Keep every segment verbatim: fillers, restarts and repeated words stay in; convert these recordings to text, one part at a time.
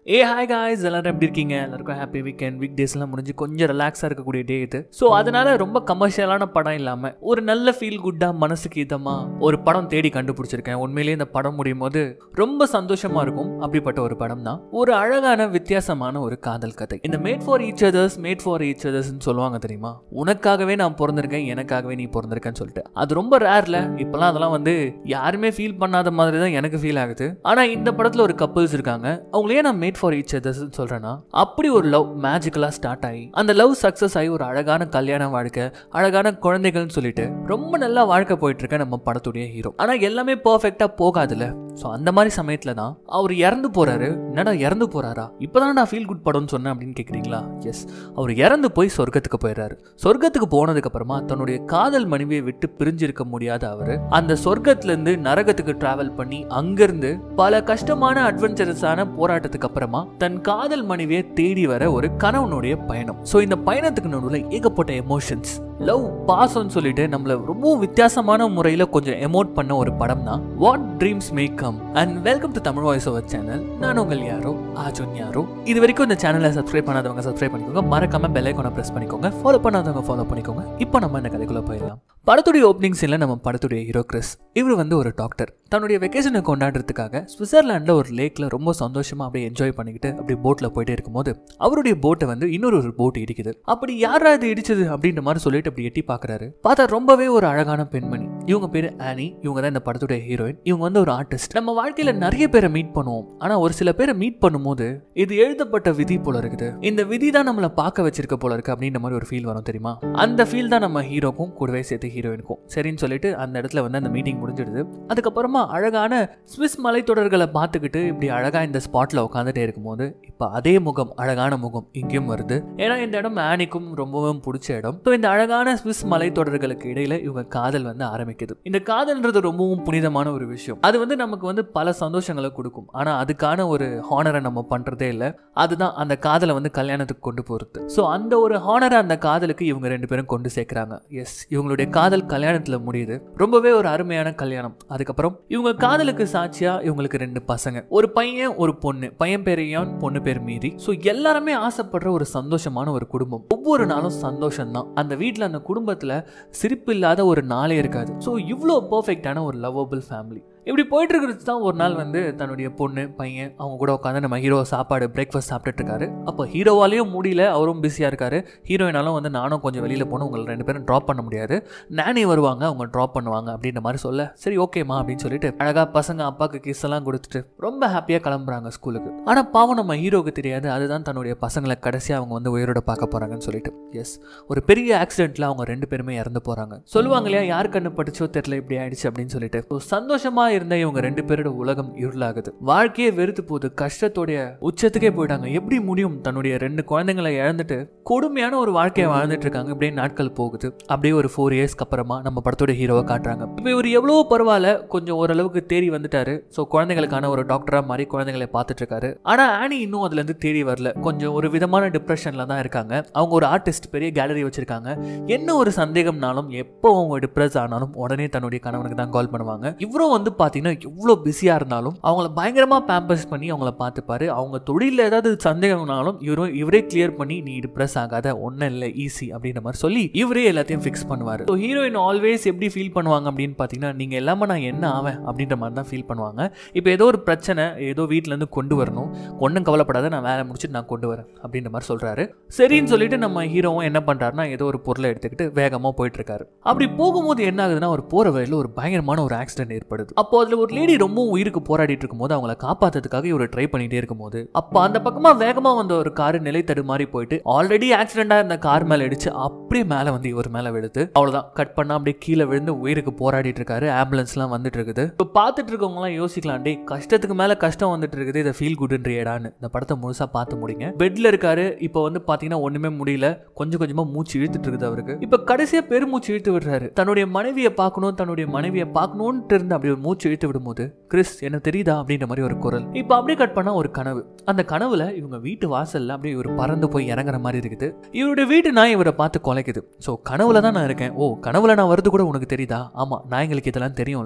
ஏ hi guys, எல்லாரும் எப்படி இருக்கீங்க? எல்லாருக்கும் ஹாப்பி வீக்கெண்ட். வீக் டேஸ்லாம் முடிஞ்சு கொஞ்சம் ரிலாக்ஸாக இருக்கக்கூடிய டே இது. ஸோ அதனால ரொம்ப கமர்ஷியலான படம் இல்லாமல் ஒரு நல்ல ஃபீல் குட்டாக மனசுக்கு இதமாக ஒரு படம் தேடி கண்டுபிடிச்சிருக்கேன். உண்மையிலேயே இந்த படம் முடியும் போது ரொம்ப சந்தோஷமாக இருக்கும். அப்படிப்பட்ட ஒரு படம் தான் ஒரு அழகான வித்தியாசமான ஒரு காதல் கதை. இந்த made for each others made for each அதர்ஸ்ன்னு சொல்லுவாங்க தெரியுமா? உனக்காகவே நான் பிறந்திருக்கேன், எனக்காகவே நீ பிறந்திருக்கேன்னு சொல்லிட்டு. அது ரொம்ப ரேர்ல. இப்பெல்லாம் அதெல்லாம் வந்து யாருமே ஃபீல் பண்ணாத மாதிரி தான் எனக்கு ஃபீல் ஆகுது. ஆனால் இந்த படத்தில் ஒரு கப்புள்ஸ் இருக்காங்க. அவங்களே நான் ஃபார் ஈச் அதர்ஸ் சொல்றேன்னா, அப்படி ஒரு லவ் மேஜிக்கலா ஸ்டார்ட் ஆகி அந்த லவ் சக்சஸ் ஆகி ஒரு அழகான கல்யாண வாழ்க்கை, அழகான குழந்தைகள்னு சொல்லிட்டு ரொம்ப நல்லா வாழ்க்கை போயிட்டு இருக்க நம்ம படத்துடைய ஹீரோ. ஆனா எல்லாமே பெர்ஃபெக்ட்டா போகாதுல. சோ அந்த மாதிரி சமயத்துல தான் அவர் இறந்து போறாரு. என்னடா இறந்து போறாரா? இப்பதான் நான் ஃபீல் குட் படம்னு சொன்னேன் அப்படின்னு கேக்குறீங்களா? எஸ், அவர் இறந்து போய் சொர்க்கத்துக்கு போயிடுறாரு. சொர்க்கத்துக்கு போனதுக்கு அப்புறமா தன்னுடைய காதல் மனைவியை விட்டு பிரிஞ்சிருக்க முடியாத அவரு அந்த சொர்க்கத்துல இருந்து நரகத்துக்கு டிராவல் பண்ணி அங்கிருந்து பல கஷ்டமான அட்வென்ச்சரஸான போராட்டத்துக்கு அப்புறமா தன் காதல் மனைவியை தேடி வர ஒரு கணவனுடைய பயணம். சோ இந்த பயணத்துக்கு நடுவில் ஏகப்பட்ட எமோஷன்ஸ், லவ், பாசம் சொல்லிட்டு நம்மள ரொம்ப வித்தியாசமான முறையில கொஞ்சம் எமோட் பண்ண ஒரு படம் தான் what dreams may come. And welcome to Tamil voice over channel. நான் உங்கள் யாரோ ஆஜுன் யாரோ. இது வரைக்கும் இந்த சேனலை சப்ஸ்கிரைப் பண்ணாதவங்க சப்ஸ்கிரைப் பண்ணிக்கோங்க. மறக்காம பெல் ஐகானை பிரஸ் பண்ணிக்கோங்க. ஃபாலோ பண்ணாதவங்க ஃபாலோ பண்ணிக்கோங்க. இப்போ நம்ம இந்த கதைக்குள்ள போயிடலாம். படத்துடைய ஓப்பனிங் சீன்ல நம்ம படத்துடைய ஹீரோ கிறிஸ், இவர் வந்து ஒரு டாக்டர். தன்னுடைய வெக்கேஷனை கொண்டாடுறதுக்காக சுவிட்சர்லாண்டில் ஒரு லேக்ல ரொம்ப சந்தோஷமா அப்படியே என்ஜாய் பண்ணிக்கிட்டு அப்படியே போட்ல போயிட்டே இருக்கும்போது அவருடைய போட்டை வந்து இன்னொரு ஒரு போட் இடிக்குது. அப்படி யாரா இது இடிச்சது அப்படின்ற மாதிரி சொல்லிட்டு அப்படி எட்டி பாக்குறாரு. பார்த்தா ரொம்பவே ஒரு அழகான பெண்மணி. இவங்க பேரு ஆனி. இவங்க தான் இந்த படத்துடைய ஹீரோயின். இவங்க வந்து ஒரு ஆர்டிஸ்ட். நம்ம வாழ்க்கையில நிறைய பேரை மீட் பண்ணுவோம். ஆனா ஒரு சில பேரை மீட் பண்ணும்போது இது எழுதப்பட்ட விதி போல இருக்குது, இந்த விதி தான் நம்மளை பார்க்க வச்சிருக்க போல இருக்கு அப்படின்ற மாதிரி ஒரு ஃபீல் வரும் தெரியுமா? அந்த ஃபீல் தான் நம்ம ஹீரோக்கும் கூடவே சேர்த்து ஹீரோயினுக்கும். சரின்னு சொல்லிட்டு அந்த இடத்துல வந்து அந்த மீட்டிங் முடிஞ்சிடுது. அதுக்கப்புறமா அழகான ஸ்விஸ் மலைத்தொடர்களை பார்த்துக்கிட்டு இப்படி அழகா இந்த ஸ்பாட்ல உட்காந்துட்டே இருக்கும்போது இப்ப அதே முகம், அழகான முகம் இங்கேயும் வருது. ஏன்னா இந்த இடம் ஆனிக்கும் ரொம்பவும் பிடிச்ச இடம். இந்த அழகான ஸ்விஸ் மலைத்தொடர்களுக்கு இடையில இவங்க காதல் வந்து ஆரம்பிக்குது. இந்த காதல்ன்றது ரொம்பவும் புனிதமான ஒரு விஷயம். அது வந்து நமக்கு வந்து பல சந்தோஷங்களை கொடுக்கும். ஆனா அதுக்கான ஒரு ஹானரை நம்ம பண்றதே இல்லை. அதுதான் அந்த காதலை வந்து கல்யாணத்துக்கு கொண்டு போறது. ஸோ அந்த ஒரு ஹானரை அந்த காதலுக்கு இவங்க ரெண்டு பேரும் கொண்டு சேர்க்கிறாங்க. எஸ், இவங்களுடைய காதல் கல்யாணத்துல முடியுது. ரொம்பவே ஒரு அருமையான கல்யாணம். அதுக்கப்புறம் இவங்க காதலுக்கு சாட்சியா இவங்களுக்கு ரெண்டு பசங்க, ஒரு பையன் ஒரு பொண்ணு. பையன் பேர் யான், பொண்ணு பேர் மீரி. ஸோ எல்லாருமே ஆசைப்படுற ஒரு சந்தோஷமான ஒரு குடும்பம். ஒவ்வொரு நாளும் சந்தோஷம் தான். அந்த வீட்டில் அந்த குடும்பத்துல சிரிப்பு இல்லாத ஒரு நாளே இருக்காது. ஸோ இவ்வளோ பெர்ஃபெக்டான ஒரு லவ்வபிள் ஃபேமிலி. இப்படி போயிட்டு இருக்கிறது தான் ஒரு நாள் வந்து தன்னுடைய பொண்ணு பையன் அவங்க கூட உட்காந்து நம்ம ஹீரோ சாப்பாடு பிரேக்ஃபாஸ்ட் சாப்பிட்டுட்டு இருக்காரு. அப்போ ஹீரோவாலையும் முடியல, அவரும் பிஸியா இருக்காரு. ஹீரோயினாலும் வந்து நானும் கொஞ்சம் வெளியில போகணும், உங்களை ரெண்டு பேரும் ட்ராப் பண்ண முடியாது, நானே வருவாங்க, அவங்க ட்ராப் பண்ணுவாங்க அப்படின்ற மாதிரி சொல்ல, சரி ஓகேமா அப்படின்னு சொல்லிட்டு அழகா பசங்க அப்பாவுக்கு கிஸ் எல்லாம் கொடுத்துட்டு ரொம்ப ஹாப்பியா கிளம்புறாங்க ஸ்கூலுக்கு. ஆனா பாவம் நம்ம ஹீரோக்கு தெரியாது அதுதான் தன்னுடைய பசங்களை கடைசியா அவங்க வந்து உயிரோட பார்க்க போறாங்கன்னு சொல்லிட்டு. எஸ், ஒரு பெரிய ஆக்சிடென்ட்ல அவங்க ரெண்டு பேருமே இறந்து போறாங்க. சொல்லுவாங்க இல்லையா, யார் கண்ணு பட்டுச்சோ தெரியல இப்படி ஆயிடுச்சு அப்படின்னு சொல்லிட்டு. சந்தோஷமா இருந்த இவங்க ரெண்டு பேரோட உலகம் இருளாகுது. வாழ்க்கையே வெறுத்து போகுது. கஷ்டத்தோடைய உச்சத்துக்கே போயிட்டாங்க. எப்படி முடியும்? தன்னுடைய ரெண்டு குழந்தைங்களை இழந்துட்டு கொடுமையான ஒரு வாழ்க்கையை வாழ்ந்துட்டு இருக்காங்க. இப்படியே நாட்கள் போகுது. அப்படியே ஒரு ஃபோர் இயர்ஸ்க்கு அப்புறமா நம்ம படத்தோட ஹீரோவை காட்டுறாங்க. இப்போ இவர் எவ்வளவு பரவாயில்ல, கொஞ்சம் ஓரளவுக்கு தேடி வந்துட்டாரு. ஸோ குழந்தைகளுக்கான ஒரு டாக்டரா மாதிரி குழந்தைகளை பார்த்துட்டு இருக்காரு. ஆனா ஆனி இன்னும் அதுல இருந்து தேடி வரல. கொஞ்சம் ஒரு விதமான டிப்ரெஷன்ல தான் இருக்காங்க. அவங்க ஒரு ஆர்டிஸ்ட், பெரிய கேலரி வச்சிருக்காங்க. என்ன ஒரு சந்தேகம்னாலும் எப்போ அவங்க டிப்ரெஸ் ஆனாலும் உடனே தன்னுடைய கணவனுக்கு தான் கால் பண்ணுவாங்க. இவரும் வந்து பாத்தீங்கன்னா எவ்வளோ பிஸியா இருந்தாலும் அவங்கள பயங்கரமா பேம்பர்ஸ் பண்ணி அவங்கள பார்த்துப்பாரு. அவங்க தொழில ஏதாவது சந்தேகம்னாலும் இவரும் இவரே கிளியர் பண்ணி நீ டிப்ரெஸ் ஆகாத, ஒன்னும் இல்லை, ஈஸி அப்படின்ற மாதிரி சொல்லி இவரே எல்லாத்தையும் ஃபிக்ஸ் பண்ணுவாரு. ஸோ ஹீரோயின் ஆல்வேஸ் எப்படி ஃபீல் பண்ணுவாங்க அப்படின்னு பார்த்தீங்கன்னா, நீங்க எல்லாமே நான் என்ன ஆவேன் அப்படின்ற மாதிரி தான் ஃபீல் பண்ணுவாங்க. இப்போ ஏதோ ஒரு பிரச்சனை, ஏதோ வீட்டில இருந்து கொண்டு வரணும், ஒன்றும் கவலைப்படாத, நான் வேலை முடிச்சுட்டு நான் கொண்டு வரேன் அப்படின்ற மாதிரி சொல்றாரு. சரின்னு சொல்லிட்டு நம்ம ஹீரோவும் என்ன பண்றாருன்னா, ஏதோ ஒரு பொருளை எடுத்துக்கிட்டு வேகமா போயிட்டு இருக்காரு. அப்படி போகும்போது என்ன ஆகுதுன்னா, ஒரு போற வழியில ஒரு பயங்கரமான ஒரு ஆக்சிடென்ட் ஏற்படுது. அப்போ அதுல ஒரு லேடி ரொம்ப உயிருக்கு போராடிட்டு இருக்கும்போது அவங்கள காப்பாத்துறதுக்காக இவரு ட்ரை பண்ணிட்டே இருக்கும்போது அப்ப அந்த பக்கமா வேகமா வந்த ஒரு கார் நிலை தடுமாறி போயிட்டு ஆல்ரெடி ஆக்சிடென்டா இருந்த கார் மேல இடிச்சு அப்படியே மேல வந்து இவர் மேல விழுது. அவ்வளவுதான், கட் பண்ணா அப்படியே கீழே விழுந்து உயிருக்கு போராடிட்டு இருக்காரு. ஆம்புலன்ஸ் எல்லாம் வந்துட்டு இருக்குது. இப்ப பாத்துட்டு இருக்கவங்க எல்லாம் யோசிக்கலாம், டே கஷ்டத்துக்கு மேல கஷ்டம் வந்துட்டு இருக்குது, இதை ஃபீல் குட்ன்றியடான்னு. இந்த படத்தை முழுசா பார்த்து முடிங்க. பெட்ல இருக்காரு. இப்ப வந்து பாத்தீங்கன்னா ஒண்ணுமே முடியல, கொஞ்சம் கொஞ்சமா மூச்சு இழுத்துட்டு இருக்குது அவருக்கு. இப்ப கடைசியா பெருமூச்சு இழுத்து விடுறாரு. தன்னுடைய மனைவியை பார்க்கணும், தன்னுடைய மனைவியை பார்க்கணும்னு இருந்து அப்படி ஒரு மூச்சு இழுத்து விடும்போது, கிறிஸ் என்ன தெரியுதா அப்படின்ற மாதிரி ஒரு குரல். இப்ப அப்படியே கட் பண்ணா ஒரு கனவு. அந்த கனவுல இவங்க வீட்டு வாசல்ல அப்படியே இவர் பறந்து போய் இறங்குற மாதிரி இருக்குது. இவருடைய வீட்டு நாய் இவரை பார்த்து குலைக்குது. சோ கனவுல தான் நான் இருக்கேன். ஓ, கனவுல நான் வருது கூட உனக்கு தெரியுதா? ஆமா, நாய்களுக்கு இதெல்லாம் தெரியும்ல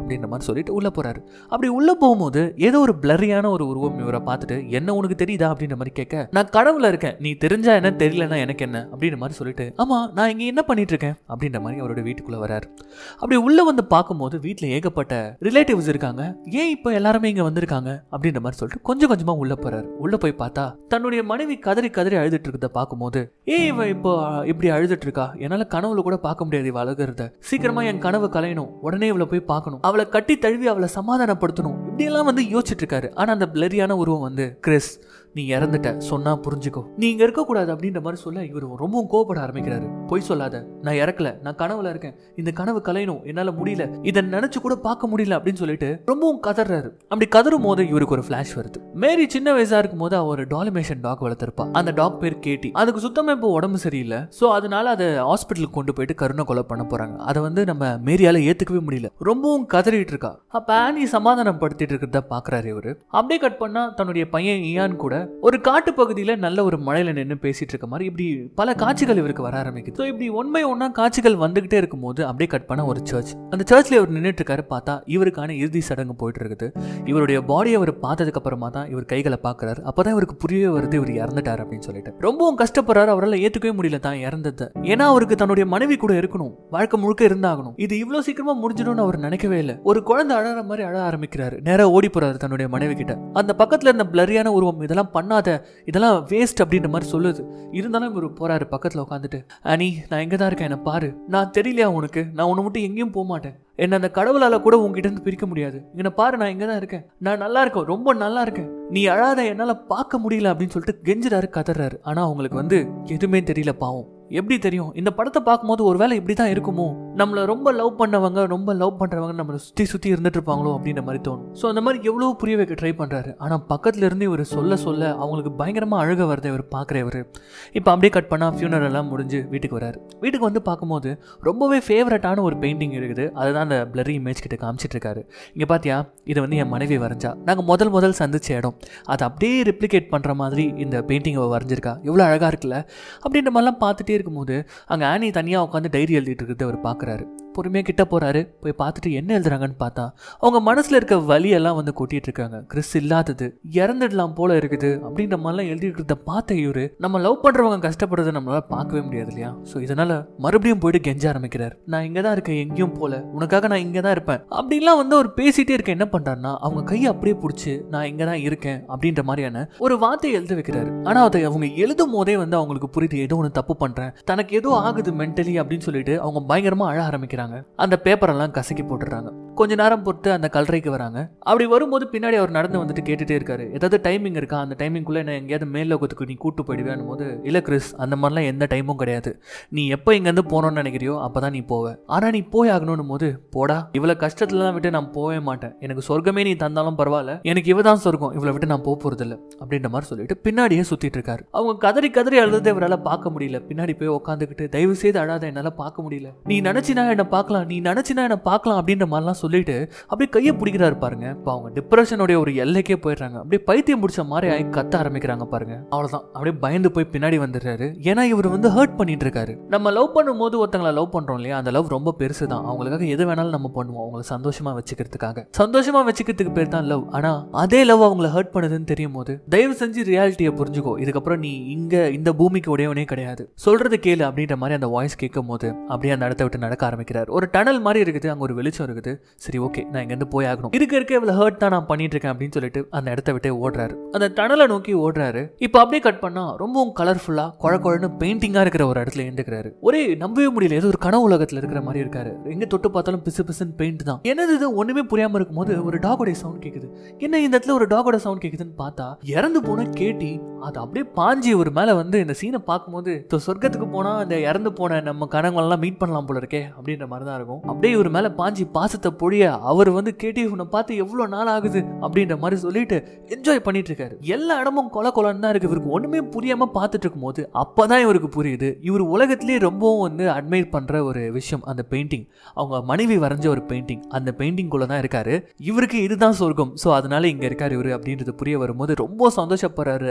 அப்படின்ற மாதிரி சொல்லிட்டு உள்ள போறாரு. அப்படி உள்ள போகும்போது ஏதோ ஒரு பிளரியான ஒரு உருவம் இவரை பார்த்துட்டு என்ன உனக்கு தெரியுதா அப்படின்ற மாதிரி கேட்க, நான் கடவுள இருக்கேன், நீ தெரிஞ்சா என்ன தெரியலன்னா எனக்கு என்ன அப்படின்ற மாதிரி சொல்லிட்டு, ஆமா நான் இங்க என்ன பண்ணிட்டு இருக்கேன் அப்படின்ற மாதிரி அவரோட வீட்டுக்குள்ள வராரு. அப்படி உள்ள வந்து பார்க்கும்போது வீட்டுல ஏகப்பட்ட ரிலேட்டிவ்ஸ் இருக்காங்க. ஏன் இப்ப எல்லாருமே இங்க வந்திருக்காங்க அப்படின்ற மாதிரி சொல்லிட்டு கொஞ்சம் கொஞ்சமா உள்ள போறாரு. உள்ள போய் பார்த்தா தன்னுடைய மனைவி கதறி கதறி அழுதுட்டு இருக்கிறத பார்க்கும்போது, ஏ இவ இப்போ இப்படி அழுதுட்டு இருக்கா, என்னால கனவுல கூட பார்க்க முடியாது இவ அழுகிறத, சீக்கிரமா என் கனவு கலையணும், உடனே இவளை போய் பார்க்கணும், அவளை கட்டி தழுவி அவளை சமாதானப்படுத்தணும், இப்படி எல்லாம் வந்து யோசிச்சுட்டு இருக்காரு. ஆனா அந்த பிளரியான உருவம் வந்து, கிறிஸ் நீ இறந்துட்ட, சொன்னா புரிஞ்சுக்கோ, நீ இங்க இருக்க கூடாது அப்படின்ற மாதிரி சொல்ல இவர் ரொம்பவும் கோபப்பட ஆரம்பிக்கிறாரு. பொய் சொல்லாத, நான் இறக்கல, நான் கனவுல இருக்கேன், இந்த கனவு கலையணும், என்னால முடியல, இதை நினைச்சு கூட பார்க்க முடியல அப்படின்னு சொல்லிட்டு ரொம்பவும் கதறாரு. அப்படி கதறும் போது இவருக்கு ஒரு பிளாஷ் வருது. மேரி சின்ன வயசா இருக்கும் போது அவர் டால்மேஷன் டாக் வளர்த்திருப்பா. அந்த டாக் பேர் கேட்டி. அதுக்கு சுத்தமா இப்போ உடம்பு சரியில்லை. சோ அதனால அதை ஹாஸ்பிட்டலுக்கு கொண்டு போயிட்டு கருணை கொலை பண்ண போறாங்க. அதை வந்து நம்ம மேரியால ஏத்துக்கவே முடியல. ரொம்பவும் கதறிட்டு இருக்கா. அப்ப ஆனி சமாதானப்படுத்திட்டு இருக்கிறத பாக்குறாரு இவரு. அப்படியே கட் பண்ணா தன்னுடைய பையன் இயான் கூட ஒரு காட்டு பகுதியில நல்ல ஒரு மழையில நின்று பேசிட்டு இருக்க மாதிரி இப்படி பல காட்சிகள் இவருக்கு வர ஆரம்பிக்குது. இப்படி ஒன்மை ஒன்னா காட்சிகள் வந்துகிட்டே இருக்கும் போது அப்படியே கட் பண்ண ஒரு சர்ச். அந்த சர்ச்ல இவர் நின்றுட்டு இருக்காரு. பார்த்தா இவருக்கான இறுதி சடங்கு போயிட்டு இருக்குது. இவருடைய பாடியை அவர் பார்த்ததுக்கு அப்புறமா தான் இவர் கைகளை பாக்குறாரு. அப்பதான் இவருக்கு புரியவே வருது இவர் இறந்துட்டாரு அப்படின்னு சொல்லிட்டு ரொம்பவும் கஷ்டப்படுறாரு. அவரால் ஏத்துக்கவே முடியல தான் இறந்தது. ஏன்னா அவருக்கு தன்னுடைய மனைவி கூட இருக்கணும், வாழ்க்கை முழுக்க இருந்தாகணும். இது இவ்வளவு சீக்கிரமா முடிஞ்சிடும்னு அவர் நினைக்கவே இல்லை. ஒரு குழந்தை அழற மாதிரி அழ ஆரம்பிக்கிறாரு. நேரா ஓடி போறாரு தன்னுடைய மனைவி கிட்ட. அந்த பக்கத்துல இருந்த பிளரியான உருவம் இதெல்லாம் பண்ணாத, இதெல்லாம் வேஸ்ட் அப்படின்ற மாதிரி சொல்லுது. இருந்தாலும் இவர் போறாரு பக்கத்துல உட்காந்துட்டு, அனி நான் எங்க தான் இருக்கேன், என்ன பாரு, நான் தெரியலையா உனக்கு, நான் உன்னை மட்டும் எங்கேயும் போக மாட்டேன், என்ன அந்த கடவுளால கூட உங்ககிட்ட இருந்து பிரிக்க முடியாது, இங்க பாரு நான் எங்க தான் இருக்கேன், நான் நல்லா இருக்கேன், ரொம்ப நல்லா இருக்கேன், நீ அழாத, என்னால பார்க்க முடியல அப்படின்னு சொல்லிட்டு கெஞ்சுறாரு, கதறாரு. ஆனா அவங்களுக்கு வந்து எதுவுமே தெரியல. பாவம் எப்படி தெரியும்? இந்த படத்தை பார்க்கும்போது ஒருவேளை இப்படிதான் இருக்குமோ, நம்மள ரொம்ப லவ் பண்ணவங்க ரொம்ப லவ் பண்றவங்க நம்மளை சுத்தி சுத்தி இருந்துட்டு இருப்பாங்களோ அப்படின்ற மாதிரி தோணும். ஸோ அந்த மாதிரி எவ்வளவு புரிய வைக்க ட்ரை பண்றாரு. ஆனா பக்கத்துல இருந்து இவர் சொல்ல சொல்ல அவங்களுக்கு பயங்கரமா அழுக வருது. இவர் பாக்குறவர் இப்போ அப்படியே கட் பண்ணா ஃபியூனரல் எல்லாம் முடிஞ்சு வீட்டுக்கு வராரு. வீட்டுக்கு வந்து பார்க்கும்போது ரொம்பவே ஃபேவரட்டான ஒரு பெயிண்டிங் இருக்குது. அதுதான் அந்த பிளரி இமேஜ் கிட்ட காமிச்சிட்டு இருக்காரு. இங்க பாத்தியா, இது வந்து என் மனைவி வரைஞ்சா, நாங்க முதல் முதல் சந்திச்ச இடம், அதை அப்படியே ரெப்ளிகேட் பண்ற மாதிரி இந்த பெயிண்டிங் அவ வரைஞ்சிருக்கா, எவ்வளவு அழகா இருக்குல்ல அப்படின்ற மாதிரிலாம் பார்த்துட்டே இருக்கும்போது அங்க ஆனி தனியா உட்காந்து டைரி எழுதிட்டு இருக்கிறது அவர் பாக்குறாரு. பொறுமையா கிட்ட போறாரு. போய் பார்த்துட்டு என்ன எழுதுறாங்கன்னு பார்த்தா அவங்க மனசுல இருக்க வலியெல்லாம் வந்து கொட்டிட்டு இருக்காங்க. கிறிஸ் இல்லாதது, இறந்துடலாம் போல இருக்குது அப்படின்ற மாதிரிலாம் எழுதிட்டு இருக்கிறத பார்த்த இவரு, நம்ம லவ் பண்றவங்க கஷ்டப்படுறதை நம்மளால பார்க்கவே முடியாது இல்லையா? ஸோ இதனால மறுபடியும் போயிட்டு கெஞ்ச ஆரம்பிக்கிறார். நான் இங்க தான் இருக்கேன், எங்கேயும் போல, உனக்காக நான் இங்க தான் இருப்பேன் அப்படின்லாம் வந்து அவர் பேசிட்டே இருக்க. என்ன பண்றாருன்னா அவங்க கையை அப்படியே பிடிச்சி நான் இங்க தான் இருக்கேன் அப்படின்ற மாதிரியான ஒரு வார்த்தையை எழுத வைக்கிறாரு. ஆனா அதை அவங்க எழுதும் போதே வந்து அவங்களுக்கு புரியுது ஏதோ ஒன்று தப்பு பண்றேன், தனக்கு ஏதோ ஆகுது மென்டலி அப்படின்னு சொல்லிட்டு அவங்க பயங்கரமா அழ ஆரம்பிக்கிறாங்க. அந்த பேப்பர் எல்லாம் கசக்கி போட்டுறாங்க. கொஞ்ச நேரம் பொறுத்து அந்த கல்லறைக்கு வராங்க. அப்படி வரும்போது பின்னாடி அவர் நடந்து வந்துட்டு கேட்டுட்டே இருக்காரு, ஏதாவது டைமிங் இருக்கா, அந்த டைமிங்குள்ள என்ன எங்கேயாவது மேல் லோகத்துக்கு நீ கூட்டு போயிடுவேன் போது, இல்ல கிறிஸ் அந்த மாதிரிலாம் எந்த டைமும் கிடையாது, நீ எப்போ இங்கேருந்து போனோம்னு நினைக்கிறியோ அப்பதான் நீ போவ, ஆனா நீ போய் ஆகணும் போது போடா, இவ்வளவு கஷ்டத்துலாம் விட்டு நான் போவே மாட்டேன், எனக்கு சொர்க்கமே நீ தந்தாலும் பரவாயில்ல, எனக்கு இவதான் சொர்க்கம், இவ்வளவு விட்டு நான் போக போறது இல்லை அப்படின்ற மாதிரி சொல்லிட்டு பின்னாடியே சுத்திட்டு இருக்காரு. அவங்க கதறி கதறி அழுது இவரால் பார்க்க முடியல. பின்னாடி போய் உட்காந்துக்கிட்டு தயவு செய்து அழாத, என்னால பார்க்க முடியல, நீ நினைச்சினா என்ன பார்க்கலாம், நீ நினைச்சினா என்ன பார்க்கலாம் அப்படின்ற மாதிரிலாம் சொல்லிட்டு அப்படியே கையை பிடிக்கிறாரு பாருங்க. இப்போ அவங்க டிப்ரெஷனுடைய ஒரு எல்லைக்கே போயிடுறாங்க. அப்படியே பைத்தியம் பிடிச்ச மாதிரி ஆகி கத்த ஆரம்பிக்கிறாங்க பாருங்க. அவ்வளவுதான், அப்படியே பயந்து போய் பின்னாடி வந்துடுறாரு. ஏன்னா இவர் வந்து ஹர்ட் பண்ணிட்டு இருக்காரு. நம்ம லவ் பண்ணும் போது ஒருத்தங்களை லவ் பண்றோம் இல்லையா, அந்த லவ் ரொம்ப பெருசு தான். அவங்களுக்காக எது வேணாலும் நம்ம பண்ணுவோம், அவங்களை சந்தோஷமா வச்சுக்கிறதுக்காக. சந்தோஷமா வச்சுக்கிறதுக்கு பேர் தான் லவ். ஆனா அதே லவ் அவங்களை ஹர்ட் பண்ணுதுன்னு தெரியும் போது தயவு செஞ்சு ரியாலிட்டியை புரிஞ்சுக்கோ, இதுக்கப்புறம் நீ இங்க இந்த பூமிக்கு உடையவனே கிடையாது, சொல்றது கேளு அப்படின்ற மாதிரி அந்த வாய்ஸ் கேட்கும் போது அப்படியே அந்த இடத்த விட்டு நடக்க ஆரம்பிக்கிறார். ஒரு டனல் மாதிரி இருக்குது, அங்க ஒரு வெளிச்சம் இருக்குது. சரி ஓகே, நான் இங்கேருந்து போய் ஆகணும், இருக்க இருக்க இவ்வளவு ஹர்ட் தான் நான் பண்ணிட்டு இருக்கேன் அப்படின்னு சொல்லிட்டு அந்த இடத்த விட்டு ஓடுறாரு. அந்த டனலை நோக்கி ஓடுறாரு. இப்போ அப்படியே கட் பண்ணா ரொம்பவும் கலர்ஃபுல்லா குழ குழன்னு பெயிண்டிங்கா இருக்கிற ஒரு இடத்துல எழுந்துக்கிறாரு. ஒரே நம்பவே முடியல, ஏதோ ஒரு கனவு உலகத்துல இருக்கிற மாதிரி இருக்காரு. எங்க தொட்டு பார்த்தாலும் பிசு பிசுன்னு பெயிண்ட் தான். என்னது இது ஒண்ணுமே புரியாம இருக்கும் போது ஒரு டாகோட சவுண்ட் கேக்குது. என்ன இந்த இடத்துல ஒரு டாகோட சவுண்ட் கேக்குதுன்னு பார்த்தா இறந்து போன கேட்டி அது அப்படியே பாஞ்சி ஒரு மேல வந்து இந்த சீனை பார்க்கும்போது சொர்க்கத்துக்கு போனா அந்த இறந்து போன நம்ம கனவுகளெல்லாம் மீட் பண்ணலாம் போல இருக்கே அப்படின்ற மாதிரி தான் இருக்கும். அப்படியே ஒரு மேல பாஞ்சி பாசத்தை பொழிய அவர் வந்து கேட்டி உன்னை பார்த்து எவ்வளவு நாள் ஆகுது அப்படின்ற மாதிரி சொல்லிட்டு என்ஜாய் பண்ணிட்டு இருக்காரு. எல்லா இடமும் கொலை கொலைன்னு தான் இருக்கு. இவருக்கு ஒண்ணுமே புரியாம பார்த்துட்டு இருக்கும் போது அப்பதான் இவருக்கு புரியுது இவர் உலகத்திலேயே ரொம்பவும் வந்து அட்மைர் பண்ற ஒரு விஷயம் அந்த பெயிண்டிங். அவங்க மனைவி வரைஞ்ச ஒரு பெயிண்டிங், அந்த பெயிண்டிங் குள்ள தான் இருக்காரு. இவருக்கு இதுதான் சொர்க்கம், சோ அதனால இங்க இருக்காரு இவரு அப்படின்றது புரிய வரும்போது ரொம்ப சந்தோஷப்படுறாரு. ஆனி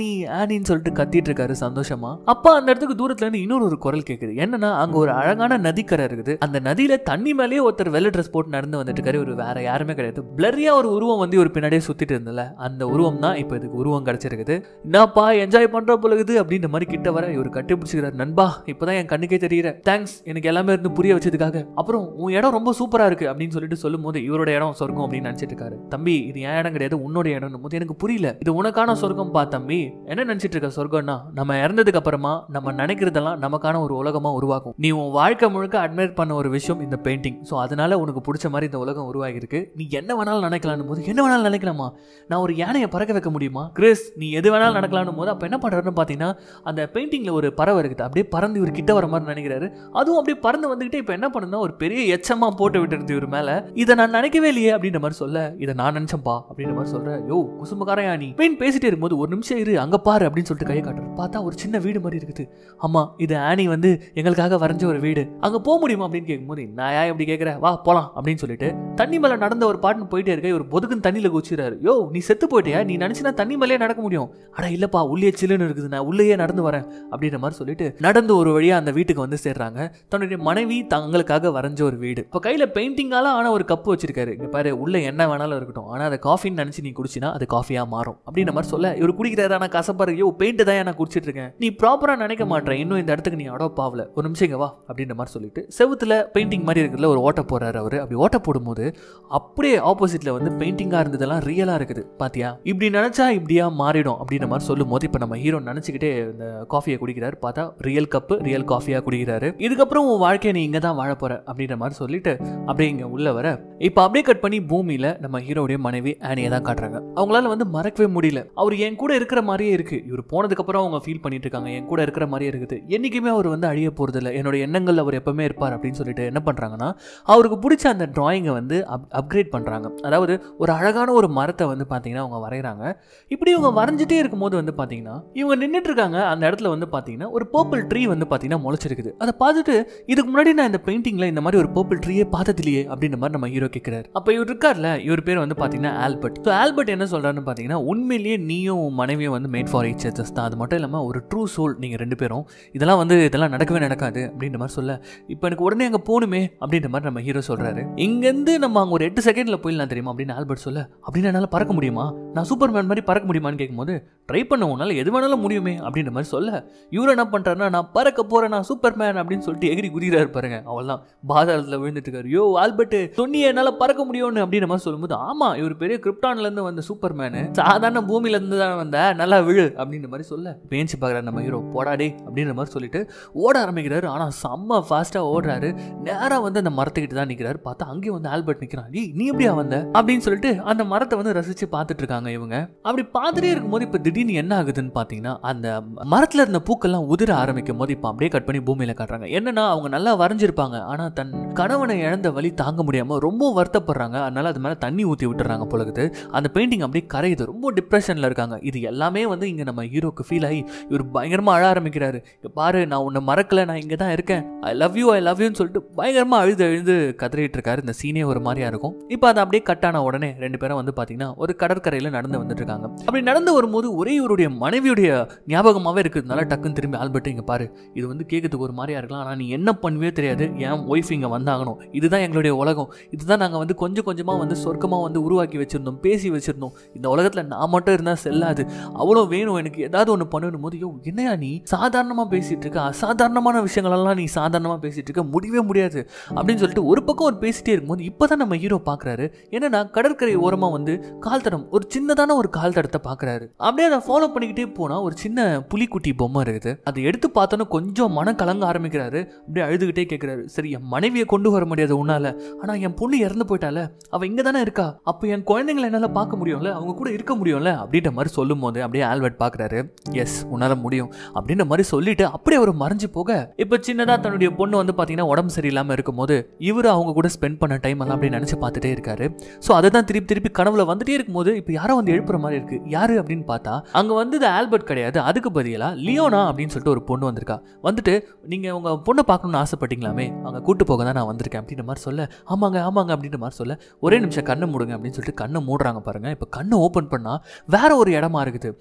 ஆனி ஆனின்னு சொல்லிட்டு கத்திட்டு இருக்காரு சந்தோஷமா. அப்பா அந்த இடத்துக்கு தூரத்துல இருந்து இன்னொரு ஒரு குரல் கேக்குது. என்னன்னா அங்க ஒரு அழகான நதிக்கரை இருக்குது. அந்த நதியில தண்ணி மேலேயே ஒருத்தர் வெள்ளை ட்ரெஸ் போட்டு நடந்து வந்துட்டு இருக்காரு. ஒரு வேற யாருமே கிடையாது. பிளரியா ஒரு உருவம் வந்து ஒரு பின்னாடியே சுத்திட்டு இருந்தல, அந்த உருவம் தான் இப்ப இதுக்கு உருவம் கிடைச்சிருக்குது. என்னப்பா என்ஜாய் பண்ற பொழுது அப்படின்ற மாதிரி கிட்ட வர இவர் கட்டி பிடிச்சிக்கிறார். நண்பா இப்பதான் என் கண்ணுக்கே தெரியற, தேங்க்ஸ் எனக்கு எல்லாமே இருந்து புரிய வச்சதுக்காக. அப்புறம் உன் இடம் ரொம்ப சூப்பரா இருக்கு அப்படின்னு சொல்லிட்டு சொல்லும் போது இவரோட இடம் சொர்க்கம் அப்படின்னு நினைச்சிட்டு இருக்காரு. தம்பி இது என் இடம் கிடையாது, உன்னோட இடம் போது எனக்கு புரியல, இது உனக்கான சொர்க்கம் பா தம்பி. என்ன நினைச்சிட்டு இருக்க? சொர்க்கம்னா நம்ம இறந்ததுக்கு அப்புறமா நம்ம நினைக்கிறதெல்லாம் நமக்கான ஒரு உலகமா உருவாக்கும். நீ உன் வாழ்க்கை முழுக்க அட்மையர் பண்ண ஒரு விஷயம் இந்த பெயிண்டிங். ஸோ அதனால உனக்கு பிடிச்ச மாதிரி இந்த உலகம் உருவாகி இருக்கு. நீ என்ன வேணாலும் நினைக்கலான்னு போது என்ன வேணாலும் நினைக்கலாமா? நான் ஒரு யானையை பறக்க வைக்க முடியுமா? கிறிஸ் நீ எது வேணாலும் நடக்கலான்னு போது அப்ப என்ன பண்றாருன்னு பாத்தீங்கன்னா அந்த பெயிண்டிங்ல ஒரு பறவை இருக்குது. அப்படியே பறந்து இவர் கிட்ட வர மாதிரி நினைக்கிறாரு. அதுவும் அப்படியே பறந்து வந்துகிட்டே இப்ப என்ன பண்ணுன்னா ஒரு பெரிய எச்சமா போட்டு விட்டுருது இவர் மேல. இதை நான் நினைக்கவே இல்லையே அப்படின்ற மாதிரி சொல்ல, இதை நான் நினைச்சேன்பா அப்படின்ற மாதிரி சொல்ற. யோ குசும்பக்காரன் யானி பெயின் பேசிட்டே இருக்கும்போது ஒரு நிமிஷம் இரு அங்க பாரு அப்படின்னு சொல்லிட்டு கையை காட்டுறாரு. பார்த்தா ஒரு சின்ன வீடு மாதிரி இருக்குது. ஆமா இது ஆனி வந்து எங்களுக்காக வரைஞ்ச ஒரு வீடு, அங்க போக முடியுமா அப்படின்னு கேட்கும்போது நான் யா எப்படி கேட்கிற, வா போலாம் அப்படின்னு சொல்லிட்டு தண்ணி மேல நடந்த ஒரு பாட்டுன்னு போயிட்டே இருக்க. ஒரு பொதுக்குன்னு தண்ணியில குச்சிறாரு. யோ நீ செத்து போயிட்டியா? நீ நினைச்சுனா தண்ணி மேலே நடக்க முடியும்? அட இல்லப்பா உள்ளே சில்லுன்னு இருக்குது, நான் உள்ளேயே நடந்து வரேன் அப்படின்ற மாதிரி சொல்லிட்டு நடந்து ஒரு வழியா அந்த வீட்டுக்கு வந்து சேர்றாங்க. தன்னுடைய மனைவி தங்களுக்காக வரைஞ்ச ஒரு வீடு. இப்போ கையில பெயிண்டிங்கால ஆன ஒரு கப்பு வச்சிருக்காரு. இங்க பாரு உள்ள என்ன வேணாலும் இருக்கட்டும், ஆனா அதை காஃபின்னு நினைச்சு நீ குடிச்சினா அது காஃபியா மாறும் அப்படின்ற மாதிரி சொல்ல இவர் குடிக்கிறாரு. ஆனா கசப்பாரு. யோ பெயிண்ட் தான் நான் குடிச்சிட்டு இருக்கேன், நீ ப்ராப்பரா நினைக்க மாட்டேன், இன்னும் இந்த இடத்துக்கு நீ அடாப்ட் ஆகல, ஒரு நிமிஷம் இங்க வா அப்படின்ற மாதிரி சொல்லிட்டு செவுத்துல பெயிண்டிங் மாதிரி இருக்குல்ல ஒரு ஓட்ட போறாரு அவரு. அப்படி ஓட்ட போடும்போது அப்படியே ஆப்போசிட்ல வந்து பெயிண்டிங்கா இருந்ததெல்லாம் ரியலா இருக்குது. பாத்தியா இப்படி நினைச்சா இப்படியா மாறிடும் அப்படின்ற மாதிரி சொல்லும் போது இப்ப நம்ம ஹீரோ நினைச்சுக்கிட்டே இந்த காஃபியை குடிக்கிறாரு. பார்த்தா ரியல் கப்பு ரியல் காஃபியா குடிக்கிறாரு. இதுக்கப்புறம் உன் வாழ்க்கையை நீ இங்க தான் வாழ போற அப்படின்ற மாதிரி சொல்லிட்டு அப்படியே இங்க உள்ள வர இப்ப அப்படியே கட் பண்ணி பூமியில நம்ம ஹீரோடைய மனைவி ஆனியை தான் காட்டுறாங்க. அவங்களால வந்து மறக்கவே முடியல. அவர் என் கூட இருக்கிற மாதிரியே இருக்கு. இவர் போனதுக்கு அப்புறம் அவங்க ஃபீல் பண்ணிட்டு இருக்காங்க, என் கூட இருக்கிற மாதிரியே இருக்குது, என்னைக்குமே அவர் வந்து அழிய போறது இல்லை, என்னோட எண்ணங்கள் அவர் எப்பவுமே இருப்பார் அப்படின்னு சொல்லிட்டு என்ன பண்றாங்கன்னா அவருக்கு பிடிச்ச அந்த டிராயிங்கை வந்து அப்கிரேட் பண்றாங்க. அதாவது ஒரு அழகான ஒரு மரத்தை வந்து பாத்தீங்கன்னா அவங்க வரைகிறாங்க. இப்படி இவங்க வரைஞ்சிட்டே இருக்கும்போது வந்து பாத்தீங்கன்னா இவங்க நின்றுட்டு இருக்காங்க. அந்த இடத்துல வந்து பாத்தீங்கன்னா ஒரு பர்பிள் ட்ரீ வந்து பாத்தீங்கன்னா முளைச்சிருக்குது. அதை பார்த்துட்டு இதுக்கு முன்னாடி நான் இந்த பெயிண்டிங்ல இந்த மாதிரி ஒரு பர்பிள் ட்ரீயே பார்த்ததில்லையே அப்படின்ற மாதிரி நம்ம ஹீரோ கேட்கிறாரு. அப்ப இவர் இருக்கார்ல, இவர் பேர் வந்து பாத்தீங்கன்னா ஆல்பர்ட். ஸோ ஆல்பர்ட் என்ன சொல்றாருன்னு பாத்தீங்கன்னா உண்மையிலேயே நீயும் மனைவியும் வந்து மேட் ஃபார் ஈச் அதர்ஸ் தான், அது மட்டும் இல்லாம ஒரு ட்ரூ சோல் நீங்க ரெண்டு பேரும், இதெல்லாம் வந்து இதெல்லாம் நடக்கவே நடக்காது அப்படின்ற மாதிரி சொல்ல இப்போ எனக்கு உடனே அங்க போகணுமே அப்படின்ற மாதிரி நம்ம ஹீரோ சொல்றாரு. இங்கேருந்து நம்ம அங்க ஒரு எட்டு செகண்ட்ல போயிடலாம் தெரியுமா அப்படின்னு ஆல்பர்ட் சொல்ல, அப்படின்னு என்னால பறக்க முடியுமா, நான் சூப்பர் மேன் மாதிரி பறக்க முடியுமான்னு கேட்கும்போது ட்ரை பண்ண உன்னால எது வேணாலும் முடியுமே அப்படின்ற மாதிரி சொல்ல இவரு என்ன பண்றாருன்னா நான் பறக்க போறேன், நான் சூப்பர் மேன் அப்படின்னு சொல்லிட்டு எகிரி குதிக்கிறாரு பாருங்க. அவள்தான் பாதாளத்துல விழுந்துட்டு இருக்காரு. யோ ஆல்பர்ட் சொன்னியே என்னால பறக்க முடியும்னு அப்படின்ற மாதிரி சொல்லும்போது ஆமா இவர் பெரிய கிரிப்டான்ல இருந்து வந்த சூப்பர் மேனு, சாதாரண பூமியில இருந்து தான் வந்த, நல்லா விழு அப்படின்ற மாதிரி சொல்ல பேஞ்சு பாக்குறாரு நம்ம ஹீரோ. போடாடே அப்படின்ற மாதிரி சொல்லிட்டு ஓட ஆரம்பிக்கிறாரு. ஆனா செம்ம ஃபாஸ்டா ஓடுறாரு. நேரா வந்து அந்த மரத்துக்கிட்ட தான் நிக்கிறாரு. பார்த்தா அங்கேயும் வந்து ஆல்பர்ட் நிக்கிறான். ஏய் நீ எப்படியா வந்த அப்படின்னு சொல்லிட்டு அந்த மரத்தை வந்து ரசிச்சு பார்த்துட்டு இருக்காங்க இவங்க. அப்படி பார்த்துட்டே இருக்கும்போது இப்ப திடீர்னு என்ன ஆகுதுன்னு பாத்தீங்கன்னா அந்த மரத்துல இருந்த பூக்கெல்லாம் உதிர ஆரம்பிக்கும் போது இப்ப அப்படியே கட் பண்ணி பூமியில காட்டுறாங்க. என்னன்னா அவங்க நல்லா வரைஞ்சிருப்பாங்க, ஆனா தன் கணவனை இழந்த வலி தாங்க முடியாம ரொம்ப வருத்தப்படுறாங்க. அதனால அது மேல தண்ணி ஊத்தி விட்டுறாங்க பொழுது. அந்த பெயிண்டிங் அப்படியே கரையுது. ரொம்ப டிப்ரெஷன்ல இருக்காங்க. இது எல்லாமே வந்து இங்க நம்ம ஹீரோக்கு ஃபீல் ஆகி இவர் பயங்கரமா அழ ஆரம்பிக்கிறாரு. பாரு நான் உன்னை மறக்கல, நான் இங்க தான் இருக்கேன், I love you I love யூன்னு சொல்லிட்டு பயங்கரமா அழுது அழுது கதறிட்டு இருக்காரு. இந்த சீனே ஒரு மாதிரியா இருக்கும். இப்போ அது அப்படியே கட் ஆன உடனே ரெண்டு பேரும் வந்து பாத்தீங்கன்னா ஒரு கடற்கரையில நடந்து வந்துட்டு இருக்காங்க. அப்படி நடந்து வரும்போது ஒரே இவருடைய மனைவியுடைய ஞாபகமாவே இருக்கிறதுனால டக்குன்னு திரும்பி ஆல்பர்ட் இங்க பாரு இது வந்து கேட்கறதுக்கு ஒரு மாதிரியா இருக்கலாம், ஆனா நீ என்ன பண்ணுவே தெரியாது, என் ஒய்ஃப் இங்க வந்தாகணும், இதுதான் எங்களுடைய உலகம், இதுதான் நாங்க வந்து கொஞ்சம் கொஞ்சமா வந்து சொர்க்கமா வந்து உருவாக்கி வச்சிருந்தோம், பேசி வச்சிருந்தோம், இந்த உலகத்துல நான் மட்டும் இருந்தா செல்லாது, அவ்வளோ வேணும் எனக்கு, ஏதாவது ஒன்று பண்ணணும் போது யோ என்னையா நீ சாதாரணமா பேசிட்டு இருக்க, அசாதாரணமான விஷயங்களெல்லாம் நீ சாதாரணமா பேசிட்டு இருக்க, முடியவே முடியாது அப்படின்னு சொல்லிட்டு ஒரு பக்கம் ஒரு பேசிட்டே இருக்கும்போது இப்பதான் நம்ம ஹீரோ பாக்குறாரு. என்னன்னா கடற்கரை ஓரமா வந்து கால் தடம், ஒரு சின்னதான ஒரு கால் தடத்தை பாக்குறாரு. அப்படியே அதை ஃபாலோ பண்ணிக்கிட்டே போனா ஒரு சின்ன புலிக்குட்டி பொம்மை இருக்குது. அதை எடுத்து பார்த்தோன்னா கொஞ்சம் மன கலங்க ஆரம்பிக்கிறாரு. அப்படியே அழுதுகிட்டே கேட்கிறாரு, சரி என் மனைவியை கொண்டு வர முடியாது உன்னால, ஆனா என் பொண்ணு இறந்து போயிட்டால, அவ இங்க தானே இருக்கா, அப்ப என் குழந்தைங்களை என்னால பார்க்க முடியும்ல, அவங்க கூட இருக்க முடியும்ல அப்படின்ற மாதிரி சொல்லும் போது அப்படியே ஆல்பர்ட் பாக்குறாரு. எஸ் உன்னால முடியும் அப்படின்ற மாதிரி சொல்லிட்டு அப்படியே அவர் மறைஞ்சு போக இப்ப சின்னதா தன்னுடைய பொண்ணு வந்து பாத்தீங்கன்னா உடம்பு சரியில்லாம இருக்கும் போது இவரு அவங்க கூட ஸ்பெண்ட் பண்ண டைம் எல்லாம் அப்படி நினைச்சு பார்த்துட்டே இருக்காரு. சோ அதை தான் திருப்பி திருப்பி கனவுல வந்துட்டே இருக்கும்போது இப்ப யாரோ வந்து எழுப்புற மாதிரி இருக்கு. யாரு அப்படின்னு பார்த்தா அங்க வந்து ஆல்பர்ட் கிடையாது, அதுக்கு பதிலா லியோனா அப்படின்னு சொல்லிட்டு ஒரு பொண்ணு வந்திருக்கா. வந்துட்டு நீங்க உங்க பொண்ணை பார்க்கணும்னு ஆசைப்பட்டீங்களாமே, அங்க கூட்டு போக தான் நான் வந்திருக்கேன் அப்படின்ற மாதிரி சொல்ல ஆமாங்க ஆமாங்க அப்படின்ற மாதிரி சொல்ல ஒரே நிமிஷம் கண்ணை மூடுங்க அப்படின்னு சொல்லிட்டு கண்ணை மூடுறாங்க பாருங்க. இப்ப கண்ணை ஓபன் பண்ணா வேற ஒரு இடமா இருக்குது.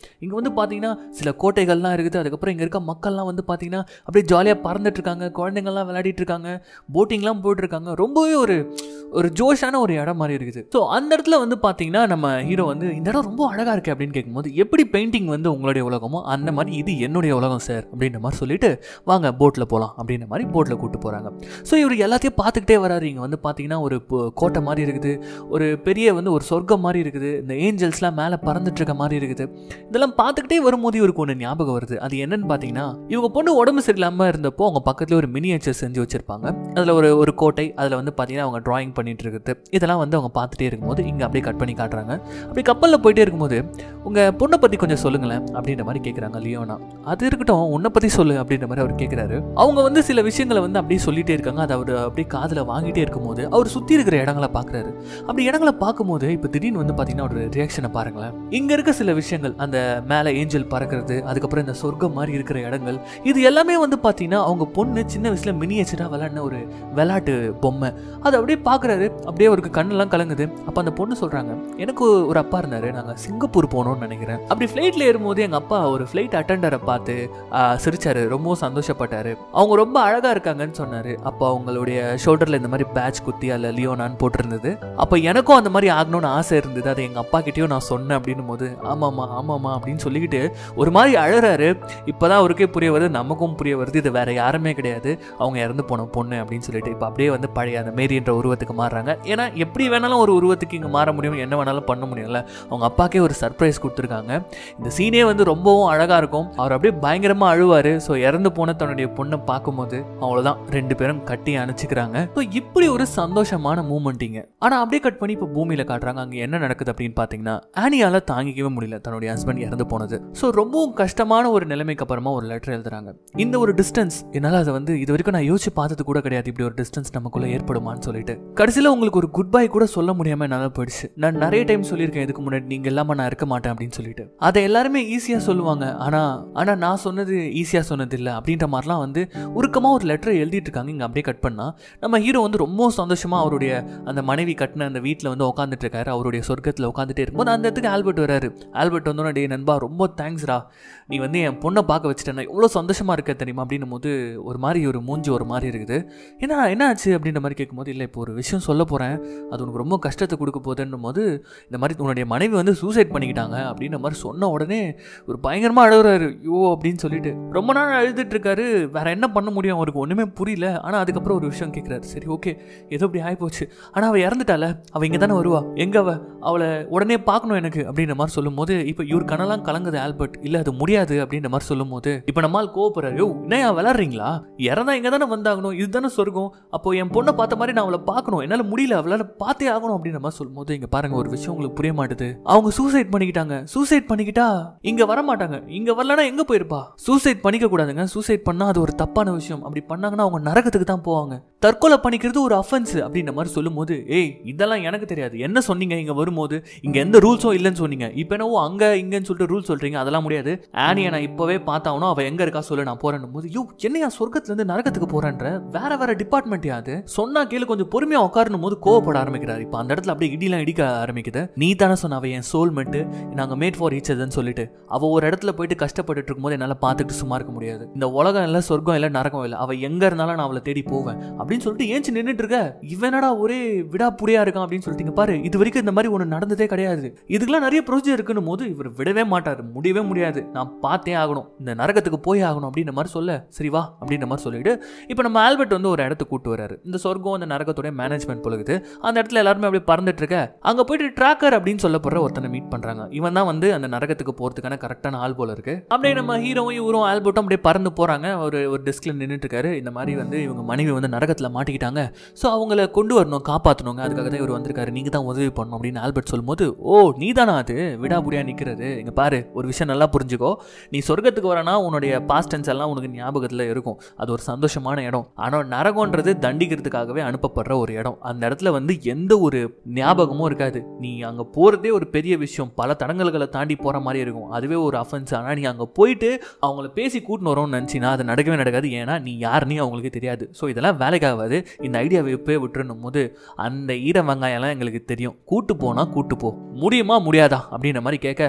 இங்கே வந்து பார்த்தீங்கன்னா சில கோட்டைகள்லாம் இருக்குது. அதுக்கப்புறம் இங்கே இருக்க மக்கள்லாம் வந்து பார்த்தீங்கன்னா அப்படியே ஜாலியாக பறந்துட்டு இருக்காங்க, குழந்தைங்கள்லாம் விளையாடிட்டு இருக்காங்க, போட்டிங்லாம் போயிட்டு இருக்காங்க. ரொம்பவே ஒரு ஒரு ஜோஷான ஒரு இடம் மாதிரி இருக்குது. ஸோ அந்த இடத்துல வந்து பார்த்தீங்கன்னா நம்ம ஹீரோ வந்து இந்த இடம் ரொம்ப அழகாக இருக்குது அப்படின்னு கேட்கும்போது, எப்படி பெயிண்டிங் வந்து உங்களுடைய உலகமோ அந்த மாதிரி இது என்னுடைய உலகம் சார் அப்படின்ற மாதிரி சொல்லிட்டு வாங்க போட்டில் போகலாம் அப்படின்ற மாதிரி போட்டில் கூப்பிட்டு போகிறாங்க. ஸோ இவர் எல்லாத்தையும் பார்த்துக்கிட்டே வராரு. இங்கே வந்து பார்த்தீங்கன்னா ஒரு கோட்டை மாதிரி இருக்குது, ஒரு பெரிய வந்து ஒரு சொர்க்கம் மாதிரி இருக்குது, இந்த ஏஞ்சல்ஸ்லாம் மேலே பறந்துட்டு இருக்க மாதிரி இருக்குது. இதெல்லாம் பார்த்துக்கிட்டே வரும்போது இவருக்கு ஒன்று ஞாபகம் வருது. அது என்னன்னு பார்த்தீங்கன்னா, இவங்க பொண்ணு உடம்பு சரியில்லாமல் இருந்தப்போ அவங்க பக்கத்தில் ஒரு மினியேச்சர் செஞ்சு வச்சிருப்பாங்க. அதில் ஒரு ஒரு கோட்டை, அதில் வந்து பார்த்தீங்கன்னா அவங்க டிராயிங் பண்ணிட்டு இருக்குது. இதெல்லாம் வந்து அவங்க பார்த்துட்டே இருக்கும்போது இங்கே அப்படியே கட் பண்ணி காட்டுறாங்க. அப்படி கப்பலில் போயிட்டே இருக்கும்போது உங்கள் பொண்ணை பற்றி கொஞ்சம் சொல்லுங்களேன் அப்படின்ற மாதிரி கேட்குறாங்க லியோனா. அது இருக்கட்டும், உன்னை பற்றி சொல்லு அப்படின்ற மாதிரி அவர் கேட்குறாரு. அவங்க வந்து சில விஷயங்களை வந்து அப்படியே சொல்லிட்டே இருக்காங்க. அதை அவர் அப்படியே காதில் வாங்கிட்டே இருக்கும்போது அவர் சுற்றி இருக்கிற இடங்களை பார்க்குறாரு. அப்படி இடங்களை பார்க்கும்போது இப்போ திடீர்னு வந்து பார்த்தீங்கன்னா ஒரு ரியாக்ஷனை பாருங்களேன். இங்கே இருக்க சில விஷயங்கள், அந்த மேலே ஏஞ்சல் பறக்கிறது, அதுக்கப்புறம் இந்த சொர்க்கம் மாதிரி இருக்கிற இடங்கள், இது எல்லாமே வந்து பார்த்தீங்கன்னா அவங்க பொண்ணு சின்ன வயசில் மினியேச்சராக விளையாடின ஒரு விளையாட்டு பொம்மை. அதை அப்படியே பார்க்குறாரு. அப்படியே அவருக்கு கண்ணெல்லாம் கலங்குது. அப்போ அந்த பொண்ணு சொல்கிறாங்க, எனக்கு ஒரு அப்பா இருந்தார், நாங்கள் சிங்கப்பூர் போனோம்னு நினைக்கிறேன். அப்படி ஃப்ளைட்டில் ஏறும்போது எங்கள் அப்பா ஒரு ஃப்ளைட் அட்டெண்டரை பார்த்து சிரிச்சாரு, ரொம்ப சந்தோஷப்பட்டாரு. அவங்க ரொம்ப அழகாக இருக்காங்கன்னு சொன்னார். அப்போ அவங்களுடைய ஷோல்டரில் இந்த மாதிரி பேட்ச் குத்தி அதில் லியோனான்னு போட்டிருந்தது. அப்போ எனக்கும் அந்த மாதிரி ஆகணும்னு ஆசை இருந்தது. அதை எங்கள் அப்பா கிட்டேயும் நான் சொன்னேன் அப்படின்னும் போது ஆமாம்மா ஆமாம்மா அப்படின்னு சொல்லிக்கிட்டு ஒரு மாதிரி அழறாரு. இப்போ தான் அவருக்கே புரிய வருது, நமக்கும் புரிய வருது, இது வேற யாருமே கிடையாது, அவங்க இறந்து போன பொண்ணு அப்படின்னு சொல்லிட்டு. இப்போ அப்படியே வந்து பழைய அந்த மேரி என்ற உருவத்துக்கு மாறுறாங்க. ஏன்னா எப்படி வேணாலும் ஒரு உருவத்துக்கு இங்கே மாற முடியும், என்ன வேணாலும் பண்ண முடியும்ல. அவங்க அப்பாக்கே ஒரு சர்ப்ரைஸ் கொடுத்துருக்காங்க. இந்த சீனே வந்து ரொம்பவும் அழகாக இருக்கும். அவர் அப்படியே பயங்கரமாக அழுவார். ஸோ இறந்து போன தன்னுடைய பொண்ணை பார்க்கும்போது அவ்வளோதான், ரெண்டு பேரும் கட்டி அணைச்சிக்கிறாங்க. ஸோ இப்படி ஒரு சந்தோஷமான மூமெண்ட்டிங்க. ஆனால் அப்படியே கட் பண்ணி இப்போ பூமியில் காட்டுறாங்க. அங்கே என்ன நடக்குது அப்படின்னு பார்த்தீங்கன்னா, ஆனியால தாங்கிக்கவே முடியல தன்னுடைய ஹஸ்பண்ட் இறந்து போனது. ஸோ ரொம்பவும் கஷ்டமான ஒரு நிலைமைக்கு அப்புறமா ஒரு லெட்டர் எழுதுறாங்க. இந்த ஒரு டிஸ்டன்ஸ் என்னால் அதை வந்து இது வரைக்கும் நான் யோசிச்சு பார்த்தது கூட கிடையாது, இப்படி ஒரு டிஸ்டன்ஸ் நமக்குள்ள ஏற்படுமான்னு சொல்லிட்டு. கடைசியில் உங்களுக்கு ஒரு குட் பை கூட சொல்ல முடியாம என்னால் போயிடுச்சு. நான் நிறைய டைம் சொல்லியிருக்கேன் இதுக்கு முன்னாடி, நீங்க இல்லாம நான் இருக்க மாட்டேன் அப்படின்னு சொல்லிட்டு. அதை எல்லாருமே ஈஸியா சொல்லுவாங்க. ஆனா ஆனா நான் சொன்னது ஈஸியா சொன்னது இல்லை அப்படின்ற மாதிரிலாம் வந்து உருக்கமா ஒரு லெட்டர் எழுதிட்டு இருக்காங்க. இங்க அப்படியே கட் பண்ணா நம்ம ஹீரோ வந்து ரொம்ப சந்தோஷமா அவருடைய அந்த மனைவி கட்டின அந்த வீட்டில் வந்து உட்காந்துட்டு இருக்காரு. அவருடைய சொர்க்கத்தில் உட்காந்துட்டே இருக்கும்போது அந்த இடத்துக்கு ஆல்பர்ட் வராரு. ஆல்பர்ட் வந்தோன்னா, டே நண்பா ரொம்ப தேங்க்ஸ்ரா, நீ வந்து என் பொண்ணை பார்க்க வச்சுட்டேன், எவ்வளோ சந்தோஷமா இருக்க தெரியுமா அப்படின்னும் போது ஒரு மாதிரி ஒரு மூஞ்சி ஒரு மாதிரி இருக்குது. ஏன்னா என்ன ஆச்சு அப்படின்ற மாதிரி கேட்கும்போது, இல்லை இப்போ ஒரு விஷயம் சொல்ல போகிறேன், அது உனக்கு ரொம்ப கஷ்டத்தை கொடுக்க போகுதுன்னும் போது, இந்த மாதிரி உன்னுடைய மனைவி வந்து சூசைட் பண்ணிக்கிட்டாங்க அப்படின்ற மாதிரி சொன்ன உடனே ஒரு பயங்கரமாக அழுகுறாரு. யோ அப்படின்னு சொல்லிட்டு ரொம்ப நாள் அழுதுட்டு இருக்காரு. வேற என்ன பண்ண முடியும், அவருக்கு ஒன்றுமே புரியல. ஆனால் அதுக்கப்புறம் ஒரு விஷயம் கேட்குறாரு, சரி ஓகே ஏதோ இப்படி ஆகிப்போச்சு, ஆனால் அவள் இறந்துட்டால, அவள் இங்கே தானே வருவா, எங்கே அவள், அவளை உடனே பார்க்கணும் எனக்கு அப்படின்ற மாதிரி சொல்லும் போது, இப்போ இவர் கனெல்லாம் கலங்குது ஆல்பர்ட். இல்லை அது முடியாது அப்படின்ற மாதிரி சொல்லும் போது இப்போ நம்மால் கோவப்படுறாரு. யோ என்ன விளாட்றீங்களா, இறந்தா இங்கே தானே வந்தாகணும், இதுதானே சொர்க்கம், அப்போ என் பொண்ணை பார்த்த மாதிரி நான் அவளை பார்க்கணும், என்னால் முடியல, அவளால் பார்த்தே ஆகணும் அப்படின்ற மாதிரி சொல்லும் போது, இங்கே பாருங்க ஒரு விஷயம் உங்களுக்கு புரிய மாட்டுது, அவங்க சூசைட் பண்ணிக்கிட்டாங்க. சூசைட் பண்ணிக்கிட்டா இங்கே வர மாட்டாங்க, இங்கே வரலன்னா எங்கே போயிருப்பா. சூசைட் பண்ணிக்க கூடாதுங்க, சூசைட் பண்ணால் அது ஒரு தப்பான விஷயம், அப்படி பண்ணாங்கன்னா அவங்க நரகத்துக்கு தான் போவாங்க, தற்கொலை பண்ணிக்கிறது ஒரு அஃபென்ஸ் அப்படின்ற மாதிரி சொல்லும் போது, ஏய் இதெல்லாம் எனக்கு தெரியாது, என்ன சொன்னீங்க இங்கே வரும்போது, இங்கே எந்த ரூல்ஸும் இல்லைன்னு சொன்னீங்க, இப்போ என்னவோ அங்கே இங்கேன்னு சொல்லிட்டு ரூல்ஸ் சொல்கிறீங்க, அதெல்லாம் முடியாது, ஆனியை நான் இப்போவே பார்த்தாவணும், அவள் எங்கே இருக்கா சொல்லு, நான் போறேன் போது, யோ என்னையா சொர்க்கத்துலேருந்து நரகத்துக்கு போறேன்ற, வேற வேற டிபார்ட்மெண்ட் யாது, சொன்னா கேளு, கொஞ்சம் பொறுமையா உட்காரணும் போது கோவப்பட ஆரம்பிக்கிறாரு. இப்போ அந்த இடத்துல அப்படியே இடிலாம் இடிக்க ஆரம்பிக்குது. நீ தானே சொன்ன அவ என் சோல்மெட்டு, நாங்கள் மேட் ஃபார் ஈச் அதர்னு சொல்லிட்டு, அவள் ஒரு இடத்துல போயிட்டு கஷ்டப்பட்டு இருக்கும்போது என்னால் பார்த்துட்டு சும்மா இருக்க முடியாது, இந்த உலகம் இல்லை, சொர்க்கம் இல்லை, நரகம் இல்லை, அவள் எங்கே இருந்தாலும் நான் அவளை தேடி போவேன் அப்படின்னு சொல்லிட்டு ஏஞ்சி நின்றுட்டு இருக்க. இவனடா ஒரே விடா புரியா இருக்கான் அப்படின்னு சொல்லிட்டு, பாரு இது வரைக்கும் இந்த மாதிரி ஒன்று நடந்ததே கிடையாது, இதுக்கெல்லாம் நிறைய ப்ரொசீஜர் இருக்குன்னு போது இவர் விடவே மாட்டார், முடியவே முடியாது, நான் பார்த்தே ஆகணும், இந்த நரகத்துக்கு போய் ஆகணும் அப்படின்ற மாதிரி சொல்ல, சரி வா அப்படின்ற மாதிரி சொல்லிட்டு இப்போ நம்ம ஆல்பர்ட் வந்து ஒரு இடத்துக்கு கூட்டு வராரு. இந்த சொர்க்கம் அந்த நரகத்தோட மேனேஜ்மெண்ட் பொழுது அந்த இடத்துல எல்லாருமே அப்படியே பறந்துட்டு இருக்க, அங்க போயிட்டு ட்ராக்கர் அப்படின்னு சொல்லப்படுற ஒருத்தனை மீட் பண்றாங்க. இவன் தான் வந்து அந்த நரகத்துக்கு போறதுக்கான கரெக்டான ஆள் போல இருக்கு. அப்படியே நம்ம ஹீரோவும் இவரும் ஆல்பர்ட்டும் அப்படியே பறந்து போறாங்க. ஒரு ஒரு டெஸ்க்ல நின்றுட்டு இருக்காரு. இந்த மாதிரி வந்து இவங்க மனைவி வந்து நரகத்துல மாட்டிக்கிட்டாங்க, ஸோ அவங்கள கொண்டு வரணும், காப்பாற்றணுங்க, அதுக்காக தான் இவர் வந்திருக்காரு, நீங்க தான் உதவி பண்ணணும் அப்படின்னு ஆல்பர்ட் சொல்லும்போது, ஓ நீ தானா அது விடாபுடியா நிக்கிறது, இங்க பாரு ஒரு விஷயம் நல்லா புரிஞ்சுக்கோ, நீ சொர்க்கத்துக்கு வரனா உன்னுடைய பாஸ்ட் டென்ஸ் எல்லாம் உனக்கு ஞாபகத்தில் இருக்கும், அது ஒரு சந்தோஷமான இடம். ஆனால் நரகம்ன்றது தண்டிக்கிறதுக்காகவே அனுப்பப்படுற ஒரு இடம். அந்த இடத்துல வந்து எந்த ஒரு ஞாபகமும் இருக்காது. நீ அங்கே போகிறதே ஒரு பெரிய விஷயம், பல தடங்கல்களை தாண்டி போகிற மாதிரி இருக்கும், அதுவே ஒரு அஃபென்ஸ். ஆனால் நீ அங்கே போயிட்டு அவங்கள பேசி கூட்டின்னு வரோம்னு நினச்சினா அது நடக்கவே நடக்காது, ஏன்னா நீ யாருன்னே அவங்களுக்கு தெரியாது. ஸோ இதெல்லாம் வேலைக்காகாது, இந்த ஐடியாவை எப்போயே விட்டுருணும் போது, அந்த ஈர வெங்காயம்லாம் எங்களுக்கு தெரியும், கூட்டு போனால் கூட்டு போ, முடியுமா முடியாதா அப்படின்ற மாதிரி கேட்க, விதி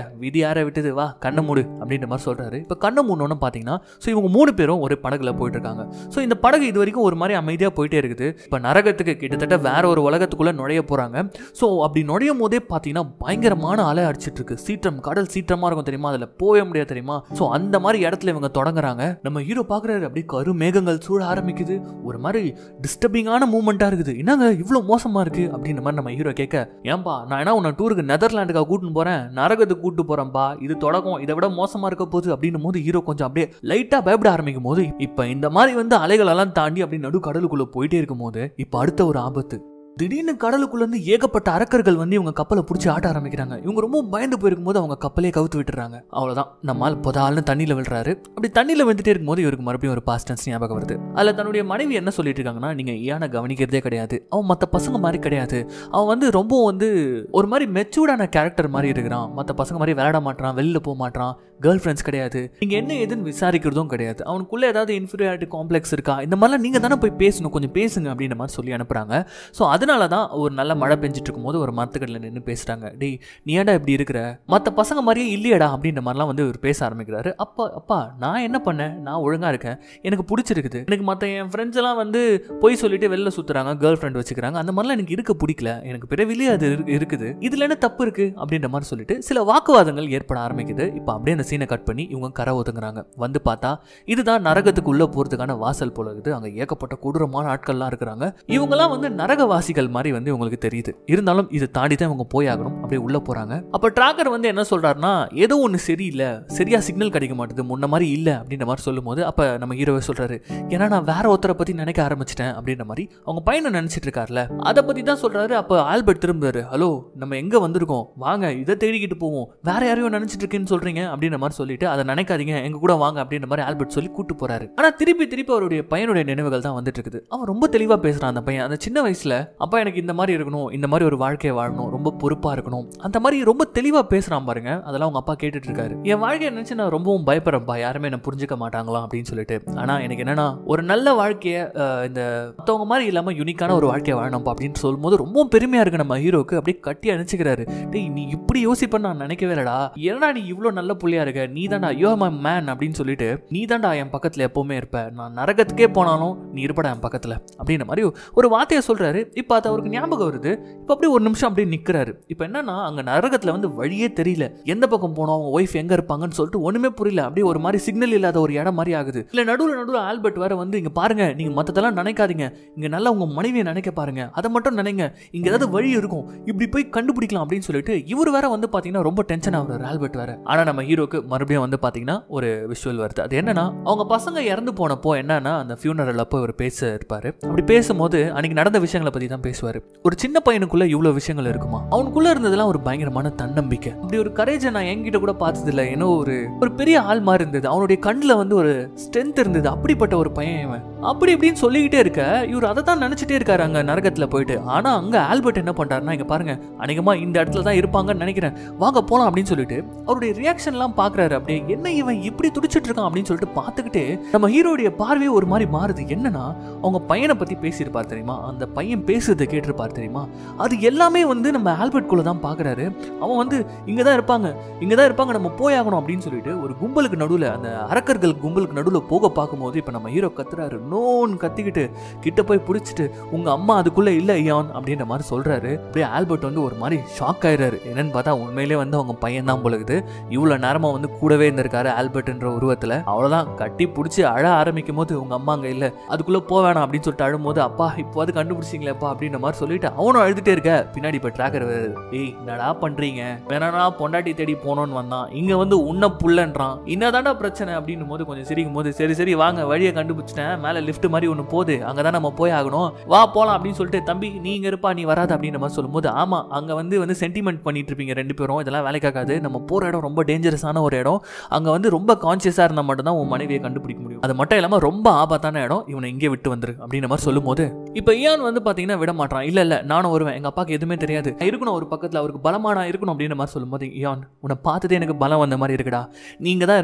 யாரை விட்டது, வா கண்ணை மூடு அப்படின்ற மாதிரி சொல்றாரு. இப்ப கண்ணை மூடணும்னு பாத்தீங்கன்னா சோ இவங்க மூணு பேரும் ஒரு படகுல போயிட்டு இருக்காங்க. சோ இந்த படகு இது வரைக்கும் ஒரு மாதிரி அமைதியா போயிட்டே இருக்குது. இப்ப நரகத்துக்கு கிட்டத்தட்ட வேற ஒரு உலகத்துக்குள்ள நுழைய போறாங்க. சோ அப்படி நுழையும் போதே பாத்தீங்கன்னா பயங்கரமான அலை அடிச்சிட்டு இருக்கு. சீற்றம், கடல் சீற்றமா இருக்கும் தெரியுமா, அதுல போக முடியாது தெரியுமா. சோ அந்த மாதிரி இடத்துல இவங்க தொடங்குறாங்க. நம்ம ஹீரோ பாக்குறாரு, அப்படியே கரு மேகங்கள் சூழ ஆரம்பிக்குது. ஒரு மாதிரி டிஸ்டர்பிங்கான மூமெண்டா இருக்குது. என்னங்க இவ்வளவு மோசமா இருக்கு அப்படின்ற மாதிரி நம்ம ஹீரோ கேட்க, ஏன்பா நான் என்ன உன்னை டூருக்கு நெதர்லாண்டுக்காக கூட்டின்னு போறேன், நரகத்துக்கு கூட்டு போறேன்பா, இது தொடக்கம் இதை விட மோசமா இருக்க போகுது அப்படின்னும் போது ஹீரோ கொஞ்சம் அப்படியே லைட்டா பயப்பட ஆரம்பிக்கும் போது, இப்ப இந்த மாதிரி வந்து அலைகள் எல்லாம் தாண்டி அப்படி நடு கடலுக்குள்ள போயிட்டே இருக்கும் போது இப்ப அடுத்த ஒரு ஆபத்து. திடீர்னு கடலுக்குள்ள இருந்து ஏகப்பட்ட அரக்கர்கள் வந்து இவங்க கப்பலை பிடிச்சி ஆட்ட ஆரம்பிக்கிறாங்க. இவங்க ரொம்ப பயந்து போயிருக்கும் போது அவங்க கப்பலே கவுத்து விட்டுறாங்க. அவ்வளவுதான், நம்மால் பொதால்னு தண்ணியில விழுறாரு. அப்படி தண்ணியில விழுந்துட்டே இருக்கும்போது இவருக்கு மறுபடியும் ஒரு பாஸ்ட் டென்ஸ் ஞாபகம் வருது. அதுல தன்னுடைய மனைவி என்ன சொல்லிட்டு இருக்காங்கன்னா, நீங்க ஏன கவனிக்கிறதே கிடையாது, அவன் மற்ற பசங்க மாதிரி கிடையாது, அவன் வந்து ரொம்ப வந்து ஒரு மாதிரி மெச்சூர்டான கேரக்டர் மாதிரி இருக்கிறான், மற்ற பசங்க மாதிரி விளையாட மாட்டான், வெளியில போக மாட்டான், கேர்ள் ஃப்ரெண்ட்ஸ் கிடையாது, நீங்க என்ன ஏதுன்னு விசாரிக்கிறதும் கிடையாது, அவனுக்குள்ள ஏதாவது இன்ஃபீரியாரிட்டி காம்ப்ளெக்ஸ் இருக்கா, இந்த மாதிரிலாம் நீங்க தானே போய் பேசணும், கொஞ்சம் பேசுங்க அப்படின்ற மாதிரி சொல்லி அனுப்புறாங்க. ஸோ அதனால தான் ஒரு நல்ல மழை பெஞ்சிட்டு இருக்கும்போது ஒரு மரத்துக்கடியில் நின்று பேசுறாங்க. டேய் நீ ஏன்டா இப்படி இருக்கிற, மற்ற பசங்க மாதிரியே இல்லையடா அப்படின்ற மாதிரிலாம் வந்து இவர் பேச ஆரம்பிக்கிறாரு. அப்பா அப்பா நான் என்ன பண்ணேன், நான் ஒழுங்கா இருக்கேன், எனக்கு பிடிச்சிருக்குது, எனக்கு மற்ற என் ஃப்ரெண்ட்ஸ் எல்லாம் வந்து போய் சொல்லிட்டு வெளில சுத்துறாங்க, கேர்ள் ஃப்ரெண்ட் வச்சுக்கிறாங்க, அந்த மாதிரிலாம் எனக்கு இருக்க பிடிக்கல, எனக்கு பிறவிலே அது இருக்குது, இதுல என்ன தப்பு இருக்கு அப்படின்ற மாதிரி சொல்லிட்டு சில வாக்குவாதங்கள் ஏற்பட ஆரம்பிக்குது. இப்போ அப்படியே அந்த சீனை கட் பண்ணி இவங்க கரை ஒதுங்குறாங்க. வந்து பார்த்தா இதுதான் நரகத்துக்கு உள்ள போறதுக்கான வாசல் போல இருக்குது. அங்க ஏகப்பட்ட கொடூரமான ஆட்கள்லாம் இருக்கிறாங்க. இவங்கெல்லாம் வந்து நரகவாசிகள் மாதிரி வந்து உங்களுக்கு தெரியுது. இருந்தாலும் இதை தாண்டி தான் இவங்க போய் ஆகணும். அப்படியே உள்ள போறாங்க. அப்ப டிராக்கர் வந்து என்ன சொல்றாருன்னா, ஏதோ ஒண்ணு சரியில்லை, சரியா சிக்னல் கிடைக்க மாட்டேது, முன்ன மாதிரி இல்ல அப்படின்ற மாதிரி சொல்லும் போது அப்ப நம்ம ஹீரோவே சொல்றாரு, ஏன்னா நான் வேற ஒருத்தரை பத்தி நினைக்க ஆரம்பிச்சிட்டேன் அப்படின்ற மாதிரி. அவங்க பையனை நினைச்சிட்டு இருக்காருல, அதை பத்தி தான் சொல்றாரு. அப்ப ஆல்பர்ட் திரும்புறாரு, ஹலோ நம்ம எங்க வந்திருக்கோம், வாங்க இதை தேடிக்கிட்டு போவோம், வேற யாரையும் நினைச்சிட்டு இருக்கேன்னு சொல்றீங்க அப்படின்ற மாதிரி சொல்லிட்டு, அதை நினைக்காதீங்க எங்க கூட வாங்க அப்படின்ற மாதிரி ஆல்பர்ட் சொல்லி கூட்டு போறாரு. ஆனா திருப்பி திருப்பி அவருடைய பையனுடைய நினைவுகள் தான் வந்துட்டு இருக்குது. அவன் ரொம்ப தெளிவா பேசுறான் அந்த பையன். அந்த சின்ன வயசுல அப்பா எனக்கு இந்த மாதிரி இருக்கணும், இந்த மாதிரி ஒரு வாழ்க்கையை வாழணும், ரொம்ப பொறுப்பா இருக்கணும், அந்த மாதிரி ரொம்ப தெளிவா பேசுறான் பாருங்க. அதெல்லாம் உங்க அப்பா கேட்டுட்டு இருக்காரு. என் வாழ்க்கையை நினைச்சு நான் ரொம்பவும் பயப்படுறேன்ப்பா, யாருமே என்ன புரிஞ்சுக்க மாட்டாங்களா அப்படின்னு சொல்லிட்டு. ஆனா எனக்கு என்னன்னா ஒரு நல்ல வாழ்க்கையை இந்த மத்தவங்க மாதிரி இல்லாம யூனிக்கான ஒரு வாழ்க்கையை வாழணும்ப்பா அப்படின்னு சொல்லும் போது ரொம்ப பெருமையா இருக்கு நம்ம ஹீரோக்கு. அப்படியே கட்டி அணைச்சுக்கிறாரு. டேய் நீ இப்படி யோசிப்பேன்னு நான் நினைக்கவே இல்லடா, ஏன்னா நீ இவ்வளவு நல்ல புள்ளியா இருக்க, நீ தான்டா யூ ஆர் மை மேன் அப்படின்னு சொல்லிட்டு, நீ தான்டா என் பக்கத்துல எப்பவுமே இருப்ப, நான் நரகத்துக்கே போனாலும் நீ இருப்படா என் பக்கத்துல அப்படின்ற மாதிரி ஒரு வார்த்தையை சொல்றாரு. இப்ப அது அவருக்கு ஞாபகம் வருது. இப்ப அப்படியே ஒரு நிமிஷம் அப்படியே நிக்கிறாரு. இப்ப என்னன்னா அங்க நரகத்துல வந்து வழியே தெரியல, எந்த பக்கம் போனோம், அவங்க ஒய்ஃப் எங்க இருப்பாங்கன்னு சொல்லிட்டு ஒண்ணுமே புரியல. அப்படியே ஒரு மாதிரி சிக்னல் இல்லாத ஒரு இடம் மாதிரி ஆகுது. இல்ல நடுவுல நடுவுல ஆல்பர்ட் வேற வந்து, இங்க பாருங்க நீங்க மத்ததெல்லாம் நினைக்காதீங்க, இங்க நல்லா உங்க மனைவியை நினைக்க பாருங்க, அதை மட்டும் நினைங்க, இங்க ஏதாவது வழி இருக்கும், இப்படி போய் கண்டுபிடிக்கலாம் அப்படின்னு சொல்லிட்டு இவர் வேற வந்து பாத்தீங்கன்னா ரொம்ப டென்ஷன் ஆகுறாரு ஆல்பர்ட் வேற. ஆனா நம்ம ஹீரோக்கு மறுபடியும் வந்து பாத்தீங்கன்னா ஒரு விஷுவல் வருது. அது என்னன்னா அவங்க பசங்க இறந்து போனப்போ என்னன்னா அந்த ஃபியூனரல் அப்போ இவர் பேச இருப்பாரு. அப்படி பேசும்போது அன்னைக்கு நடந்த விஷயங்களை பத்தி தான் பேசுவாரு. ஒரு சின்ன பையனுக்குள்ள இவ்வளவு விஷயங்கள் இருக்குமா, அவனுக்குள்ள இருந்ததெல்லாம் ஒரு பயங்கரமான தன்னம்பிக்கை, அப்படி ஒரு கரேஜை நான் என்கிட்ட கூட பார்த்தது இல்லை, ஏன்னா ஒரு ஒரு பெரிய ஆள் மாதிரி இருந்தது, அவனுடைய கண்ணுல வந்து ஒரு ஸ்ட்ரென்த் இருந்தது, அப்படிப்பட்ட ஒரு பையன் இவன் அப்படி இப்படின்னு சொல்லிக்கிட்டே இருக்க இவர் அதை தான் நினைச்சிட்டே இருக்காரு அங்க நரகத்துல போயிட்டு. ஆனா அங்க ஆல்பர்ட் என்ன பண்றாருன்னா, இங்க பாருங்க அநேகமா இந்த இடத்துல தான் இருப்பாங்கன்னு நினைக்கிறேன், வாங்க போலாம் அப்படின்னு சொல்லிட்டு அவருடைய ரியாக்ஷன் எல்லாம் பாக்குறாரு. அப்படியே என்ன இவன் இப்படி துடிச்சிட்டு இருக்கான் அப்படின்னு சொல்லிட்டு பார்த்துக்கிட்டு நம்ம ஹீரோடைய பார்வையே ஒரு மாதிரி மாறுது. என்னன்னா அவங்க பையனை பத்தி பேசியிருப்பார் தெரியுமா, அந்த பையன் பேசுறதை கேட்டிருப்பார் தெரியுமா, அது எல்லாமே வந்து நம்ம ஆல்பர்ட் குள்ள தான் பாக்குறாரு. அவன் வந்து இங்கதான் இருப்பாங்க இங்கதான் இருப்பாங்க நம்ம போயாகணும் அப்படின்னு சொல்லிட்டு ஒரு கும்பலுக்கு நடுவுல, அந்த அரக்கர்கள் கும்பலுக்கு நடுவுல போக பார்க்கும்போது இப்ப நம்ம ஹீரோ கத்துறாரு, நோன்னு கத்திக்கிட்டு கிட்ட போய் பிடிச்சிட்டு, உங்க அம்மா அதுக்குள்ள இல்ல ஐயான் அப்படின்ற மாதிரி சொல்றாரு. அப்படியே ஆல்பர்ட் வந்து ஒரு மாதிரி ஷாக் ஆயிடுறாரு. என்னன்னு பார்த்தா உண்மையிலே வந்து அவங்க பையன் தான் போலகுது. இவ்வளவு நேரமா வந்து கூடவே இருந்திருக்காரு ஆல்பர்ட்ன்ற உருவத்துல. அவ்வளவுதான் கட்டி பிடிச்சி அழ ஆரம்பிக்கும் போது உங்க அம்மா அங்க இல்ல, அதுக்குள்ள போவேணாம் அப்படின்னு சொல்லிட்டு அழும்போது, அப்பா இப்போது கண்டுபிடிச்சிங்களேப்பா அப்படின்ற மாதிரி சொல்லிட்டு அவனும் அழுதுட்டே இருக்க. பின்னாடி இப்ப டிராக்கர் வருது. ஏய் என்னடா பண்றீங்க, வேணா பொண்டாட்டி தேடி போனோன்னு வந்தான், இங்க வந்து உன்ன புள்ளன்றான், என்னதான்டா பிரச்சனை அப்படின்னு போது கொஞ்சம் சிரிக்கும் போது, சரி சரி வாங்க வழியை கண்டுபிடிச்சிட்டேன், மேல லிஃப்ட் மாதிரி ஒண்ணு போகுது, அங்கதான் நம்ம போய் ஆகணும், வா போலாம் அப்படின்னு சொல்லிட்டு, தம்பி நீ இங்க இருப்பா நீ வராது அப்படின்ற மாதிரி சொல்லும் போது, ஆமா அங்க வந்து வந்து சென்டிமெண்ட் பண்ணிட்டு இருப்பீங்க ரெண்டு பேரும், இதெல்லாம் வேலைக்காகாது, நம்ம போற இடம் ரொம்ப டேஞ்சரஸான ஒரு இடம், அங்க வந்து ரொம்ப கான்சியஸா இருந்தா மட்டும் தான் உன் மனைவியை கண்டுபிடிக்க முடியும், அது மட்டும் இல்லாம ரொம்ப ஆபத்தான இடம், இவனை இங்கே விட்டு வந்துரு அப்படின்ற மாதிரி சொல்லும் போது இப்ப இயான் வந்து பாத்தீங்கன்னா விட மாட்டான். இல்ல இல்ல நானும் வருவேன், எங்க அப்பாக்கு எதுவுமே தெரியாது, இருக்கணும் ஒரு பக்கத்துல, அவருக்கு பலமானா இருக்கணும் அப்படின்ற மாதிரி சொல்லும் போது, இயான் உன்னை பார்த்ததே எனக்கு பலம் வந்த மாதிரி இருக்குடா, நீங்க தான் இருக்கணும்,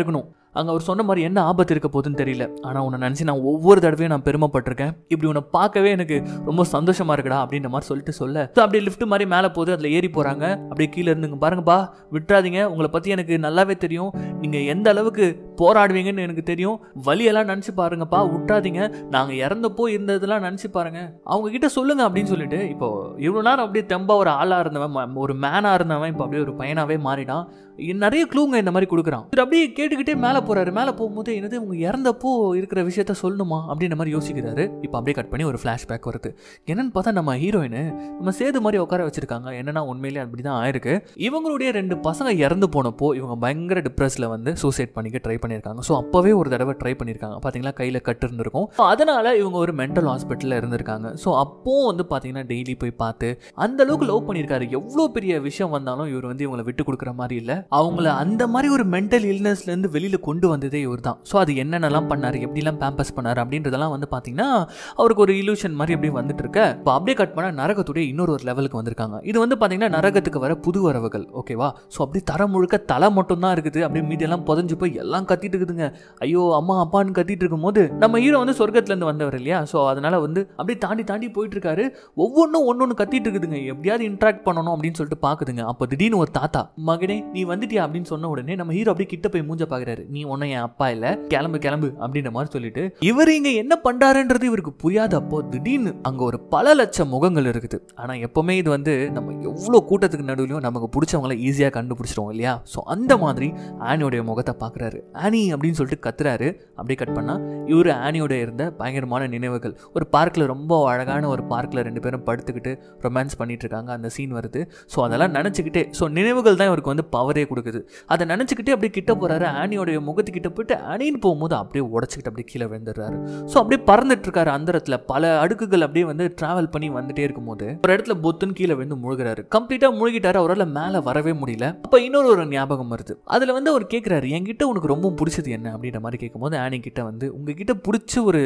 அங்க அவர் சொன்ன மாதிரி என்ன ஆபத்து இருக்க போகுதுன்னு தெரியல, ஆனா உன்னை நினைச்சு நான் ஒவ்வொரு தடவையும் நான் பெருமைப்பட்டிருக்கேன், இப்படி உன்னை பார்க்கவே எனக்கு ரொம்ப சந்தோஷமா இருக்குடா அப்படின்ற மாதிரி சொல்லிட்டு சொல்ல அப்படியே லிஃப்ட் மாதிரி மேலே போகுது. அதுல ஏறி போறாங்க. அப்படியே கீழே இருந்துங்க பாருங்கப்பா, விட்டுறாதீங்க, உங்களை பத்தி எனக்கு நல்லாவே தெரியும், நீங்க எந்த அளவுக்கு போராடுவீங்கன்னு எனக்கு தெரியும், வலியெல்லாம் நினைச்சு பாருங்கப்பா, விட்டுறாதீங்க, நாங்க இறந்தப்போ இருந்ததெல்லாம் நினைச்சு பாருங்க, அவங்க கிட்ட சொல்லுங்க அப்படின்னு சொல்லிட்டு இப்போ இவ்வளவு நேரம் அப்படியே தெம்பா ஒரு ஆளா இருந்தவன், ஒரு மேனா இருந்தவன் இப்போ அப்படியே ஒரு பையனாவே மாறிடான். நிறைய க்ளூங்க இந்த மாதிரி கொடுக்குறான். அப்படியே கேட்டுக்கிட்டே மேலே போறாரு. மேலே போகும்போது என்னது இவங்க இறந்தப்போ இருக்கிற விஷயத்த சொல்லணுமா அப்படின்ற மாதிரி யோசிக்கிறாரு. இப்போ அப்படியே கட் பண்ணி ஒரு ஃபிளாஷ்பேக் வருது. என்னன்னு பார்த்தா நம்ம ஹீரோயின் நம்ம சேது மாதிரி உட்கார வச்சிருக்காங்க. என்னன்னா உண்மையிலேயே அப்படிதான் ஆயிருக்கு. இவங்களுடைய ரெண்டு பசங்க இறந்து போனப்போ இவங்க பயங்கர டிப்ரெஸ்ல வந்து சூசைட் பண்ணிக்க ட்ரை பண்ணியிருக்காங்க. ஸோ அப்பவே ஒரு தடவை ட்ரை பண்ணியிருக்காங்க. பார்த்தீங்களா கையில் கட்டு இருந்திருக்கும். அதனால இவங்க ஒரு மென்டல் ஹாஸ்பிட்டலில் இருந்திருக்காங்க. ஸோ அப்போ வந்து பார்த்தீங்கன்னா டெய்லி போய் பார்த்து அந்த அளவுக்கு லவ் பண்ணியிருக்காரு. எவ்வளோ பெரிய விஷயம் வந்தாலும் இவர் வந்து இவங்களை விட்டு கொடுக்குற மாதிரி இல்லை. அவங்கள அந்த மாதிரி ஒரு மென்டல் இல்னஸ்ல இருந்து வெளியில கொண்டு வந்ததே இவர் தான். ஸோ அது என்னென்னலாம் பண்ணாரு, எப்படிலாம் பேம்பஸ் பண்ணாரு அப்படின்றதெல்லாம் வந்து பார்த்தீங்கன்னா அவருக்கு ஒரு இலூஷன் மாதிரி அப்படியே வந்துட்டு இருக்க. இப்போ அப்படியே கட் பண்ண நரகத்துடைய இன்னொரு ஒரு லெவலுக்கு வந்திருக்காங்க. இது வந்து பார்த்தீங்கன்னா நரகத்துக்கு வர புது வரவுகள். ஓகேவா? ஸோ அப்படியே தர முழுக்க தலை மட்டும் தான் இருக்குது. அப்படியே மீடியெல்லாம் புதஞ்சு போய் எல்லாம் கத்திட்டு இருக்குதுங்க. ஐயோ அம்மா அப்பான்னு கத்திட்டு இருக்கும் போது நம்ம ஹீரோ வந்து சொர்க்கத்துல இருந்து வந்தவர் இல்லையா? ஸோ அதனால வந்து அப்படியே தாண்டி தாண்டி போயிட்டு இருக்காரு. ஒவ்வொன்றும் ஒன்று ஒன்று கத்திட்டு இருக்குதுங்க. எப்படியாவது இன்ட்ராக்ட் பண்ணணும் அப்படின்னு சொல்லிட்டு பாக்குதுங்க. அப்போ திடீர்னு ஒரு தாத்தா, மகனே நீ வந்துட்டியா அப்படின்னு சொன்ன உடனே நம்ம ஹீரோ அப்படியே கிட்ட போய் மூஞ்ச பாக்குறாரு. நீ ஒன்னும் என் அப்பா இல்ல, கிளம்பு கிளம்பு அப்படின்ற மாதிரி சொல்லிட்டு இவர் இங்க என்ன பண்றாருன்றது இவருக்கு புரியாத. அப்போ திடீர்னு அங்க ஒரு பல லட்சம் முகங்கள் இருக்குது. ஆனா எப்பவுமே இது வந்து நம்ம எவ்வளவு கூட்டத்துக்கு நடுவுலையும் நமக்கு பிடிச்சவங்களை ஈஸியா கண்டுபிடிச்சிருவோம் இல்லையா? ஸோ அந்த மாதிரி ஆனியோடைய முகத்தை பாக்குறாரு. ஆனி அப்படின்னு சொல்லிட்டு கத்துறாரு. அப்படியே கட் பண்ணா இவரு ஆனியோட இருந்த பயங்கரமான நினைவுகள். ஒரு பார்க்ல, ரொம்ப அழகான ஒரு பார்க்ல ரெண்டு பேரும் படுத்துக்கிட்டு ரொமான்ஸ் பண்ணிட்டு இருக்காங்க. அந்த சீன் வருது. ஸோ அதெல்லாம் நினைச்சுக்கிட்டே, ஸோ நினைவுகள் தான் இவருக்கு வந்து பவரே கொடுக்குது. அதை நினச்சிக்கிட்டே அப்படியே கிட்ட போறாரு. ஆனியோடைய முகத்துக்கிட்ட போயிட்டு ஆனின்னு போகும்போது அப்படியே உடச்சிக்கிட்டு அப்படியே கீழே விழுந்துடுறாரு. ஸோ அப்படியே பறந்துட்டு இருக்காரு. அந்தரத்தில் பல அடுக்குகள் அப்படியே வந்து டிராவல் பண்ணி வந்துட்டே இருக்கும்போது ஒரு இடத்துல பொத்துன்னு கீழே விழுந்து முழுகிறாரு. கம்ப்ளீட்டா முழுகிட்டாரு. அவரால் மேலே வரவே முடியல. அப்போ இன்னொரு ஒரு ஞாபகம் வருது. அதில் வந்து அவர் கேட்குறாரு, என்கிட்ட உனக்கு ரொம்ப பிடிச்சது என்ன அப்படின்ற மாதிரி கேட்கும்போது ஆனி கிட்ட வந்து உங்ககிட்ட பிடிச்ச ஒரு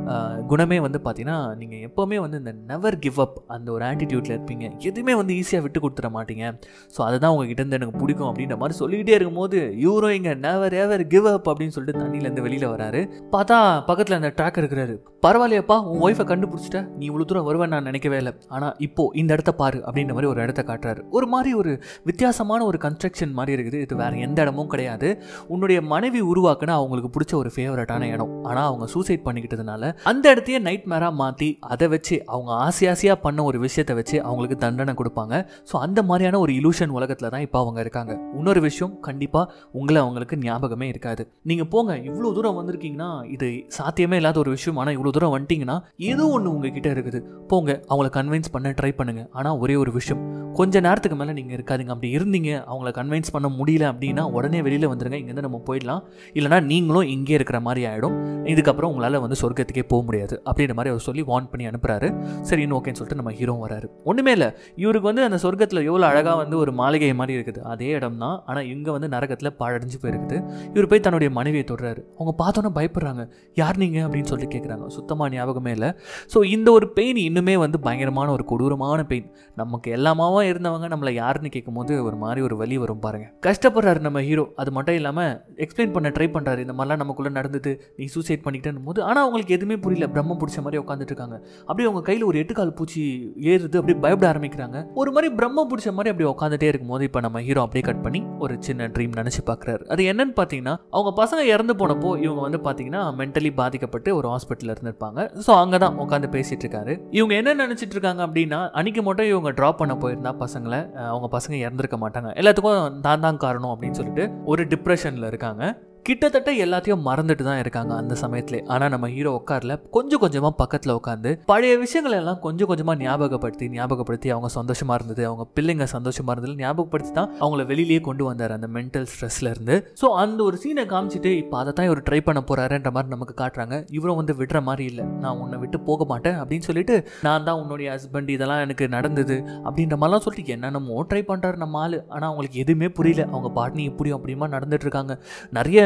குணமே வந்து பார்த்தீங்கன்னா நீங்கள் எப்போவுமே வந்து இந்த நெவர் கிவ் அப் அந்த ஒரு ஆட்டிடியூட்ல இருப்பீங்க, எதுவுமே வந்து ஈஸியாக விட்டு கொடுத்துட மாட்டீங்க, ஸோ அதுதான் உங்ககிட்ட இருந்து எனக்கு பிடிக்கும் அப்படின்ற மாதிரி சொல்லிக்கிட்டே இருக்கும்போது இவரோ இங்க நெவர் எவர் கிவ் அப் அப்படின்னு சொல்லிட்டு தண்ணியில இருந்து வெளியில வராரு. பார்த்தா பக்கத்துல அந்த ட்ராக் இருக்கிறாரு. பரவாயில்லையப்பா, உன் ஒய்ஃபை கண்டுபிடிச்சிட்ட, நீ இவ்வளவு தூரம் வருவேன் நான் நினைக்கவே இல்லை, ஆனா இப்போ இந்த இடத்த பாரு அப்படின்ற மாதிரி ஒரு இடத்த காட்டுறாரு. ஒரு மாதிரி ஒரு வித்தியாசமான ஒரு கன்ஸ்ட்ரக்ஷன் மாதிரி இருக்குது. இது வேற எந்த இடமும் கிடையாது. உன்னுடைய மனைவி உருவாக்குனா அவங்களுக்கு பிடிச்ச ஒரு ஃபேவரட்டான இடம். ஆனா அவங்க சூசைட் பண்ணிக்கிட்டதுனால அந்த இடத்தையே நைட் மேரா மாத்தி அதை வச்சு அவங்க ஆசை ஆசையா பண்ண ஒரு விஷயத்தை வச்சு அவங்களுக்கு தண்டனை கொடுப்பாங்க. ஸோ அந்த மாதிரியான ஒரு இலூஷன் உலகத்துல தான் இப்போ அவங்க இருக்காங்க. இன்னொரு விஷயம், கண்டிப்பா உங்களை அவங்களுக்கு ஞாபகமே இருக்காது. நீங்க போங்க, இவ்வளவு தூரம் வந்திருக்கீங்கன்னா இது சாத்தியமே இல்லாத ஒரு விஷயம், ஆனா இவ்வளவு தூரம் வந்துட்டீங்கன்னா ஏதோ ஒன்று உங்ககிட்ட இருக்குது, போங்க அவங்கள கன்வின்ஸ் பண்ண ட்ரை பண்ணுங்க. ஆனா ஒரே ஒரு விஷயம், கொஞ்ச நேரத்துக்கு மேலே நீங்கள் இருக்காதிங்க. அப்படி இருந்தீங்க அவங்கள கன்வின்ஸ் பண்ண முடியல அப்படின்னா உடனே வெளியில் வந்துடுங்க, இங்கேருந்து நம்ம போயிடலாம், இல்லைனா நீங்களும் இங்கே இருக்கிற மாதிரி ஆகிடும், இதுக்கப்புறம் உங்களால் வந்து சொர்க்கத்துக்கே போக முடியாது அப்படின்ற மாதிரி அவர் சொல்லி வார்ன் பண்ணி அனுப்புறாரு. சரி இன்னும் ஓகேன்னு சொல்லிட்டு நம்ம ஹீரோ வராரு. ஒன்றுமே இல்லை, இவருக்கு வந்து அந்த சொர்க்கத்தில் எவ்வளோ அழகாக வந்து ஒரு மாளிகை மாதிரி இருக்குது, அதே இடம் தான். ஆனால் இங்கே வந்து நரகத்தில் பாழடைஞ்சு போயிருக்குது. இவர் போய் தன்னுடைய மனைவியை தொடுறாரு. அவங்க பார்த்தோன்னா பயப்படுறாங்க. யார் நீங்கள் அப்படின்னு சொல்லிட்டு கேட்குறாங்க. சுத்தமாக ஞாபகமே இல்லை. ஸோ இந்த ஒரு பெயின் இன்னுமே வந்து பயங்கரமான ஒரு கொடூரமான பெயின். நமக்கு எல்லாமாவும் இருந்தவங்க நம்மளை யாருன்னு கேட்கும் போது ஒரு மாதிரி ஒரு வலி வரும் பாருங்க. கஷ்டப்படுறாரு நம்ம ஹீரோ. அது மட்டும் இல்லாமல் எக்ஸ்பிளைன் பண்ண ட்ரை பண்ணுறாரு, இந்த மாதிரிலாம் நமக்குள்ளே நடந்தது, நீ சூசைட் பண்ணிக்கிட்டேன்னு போது. ஆனால் அவங்களுக்கு எதுவுமே புரியல. பிரம்ம பிடிச்ச மாதிரி உட்காந்துட்டு இருக்காங்க. அப்படியே அவங்க கையில் ஒரு எட்டு கால் பூச்சி ஏறுது. அப்படியே பயப்பட ஆரம்பிக்கிறாங்க. ஒரு மாதிரி பிரம்ம பிடிச்ச மாதிரி அப்படியே உட்காந்துட்டே இருக்கும்போது இப்போ நம்ம ஹீரோ அப்படியே கட் பண்ணி ஒரு சின்ன ட்ரீம் நினச்சி பார்க்குறாரு. அது என்னன்னு பார்த்தீங்கன்னா, அவங்க பசங்க இறந்து போனப்போ இவங்க வந்து பார்த்தீங்கன்னா மென்டலி பாதிக்கப்பட்டு ஒரு ஹாஸ்பிட்டலில் இருந்திருப்பாங்க. ஸோ அங்கே தான் உட்காந்து பேசிட்டு இருக்காரு. இவங்க என்ன நினச்சிட்டு இருக்காங்க அப்படின்னா, அன்னைக்கு மட்டும் இவங்க ட்ராப் பண்ண போயிருந்தா பசங்களை, அவங்க பசங்க இறந்துருக்க மாட்டாங்க, எல்லாத்துக்கும் தான் தான் காரணம் அப்படின்னு சொல்லிட்டு ஒரு டிப்ரெஷனில் இருக்காங்க. கிட்டத்தட்ட எல்லாத்தையும் மறந்துட்டு தான் இருக்காங்க அந்த சமயத்துல. ஆனா நம்ம ஹீரோ உட்கார்ல கொஞ்சம் கொஞ்சமா பக்கத்துல உட்காந்து பழைய விஷயங்கள் எல்லாம் கொஞ்சம் கொஞ்சமா ஞாபகப்படுத்தி ஞாபகப்படுத்தி அவங்க சந்தோஷமா இருந்தது, அவங்க பிள்ளைங்க சந்தோஷமா இருந்தது ஞாபகப்படுத்தி தான் அவங்கள வெளியிலேயே கொண்டு வந்தார் அந்த மென்டல் ஸ்ட்ரெஸ்ல இருந்து. ஸோ அந்த ஒரு சீனை காமிச்சிட்டு இப்போ அதை தான் இவர் ட்ரை பண்ண போறாருன்ற மாதிரி நமக்கு காட்டுறாங்க. இவரும் வந்து விடுற மாதிரி இல்லை, நான் உன்னை விட்டு போக மாட்டேன் அப்படின்னு சொல்லிட்டு, நான் தான் உன்னுடைய ஹஸ்பண்ட், இதெல்லாம் எனக்கு நடந்தது அப்படின்ற மாதிரிலாம் சொல்லிட்டு என்னென்னமோ ட்ரை பண்றாரு நம்ம ஆளு. ஆனா அவங்களுக்கு எதுவுமே புரியல. அவங்க பாட்னி இப்படியும் அப்படியுமா நடந்துட்டு இருக்காங்க. நிறைய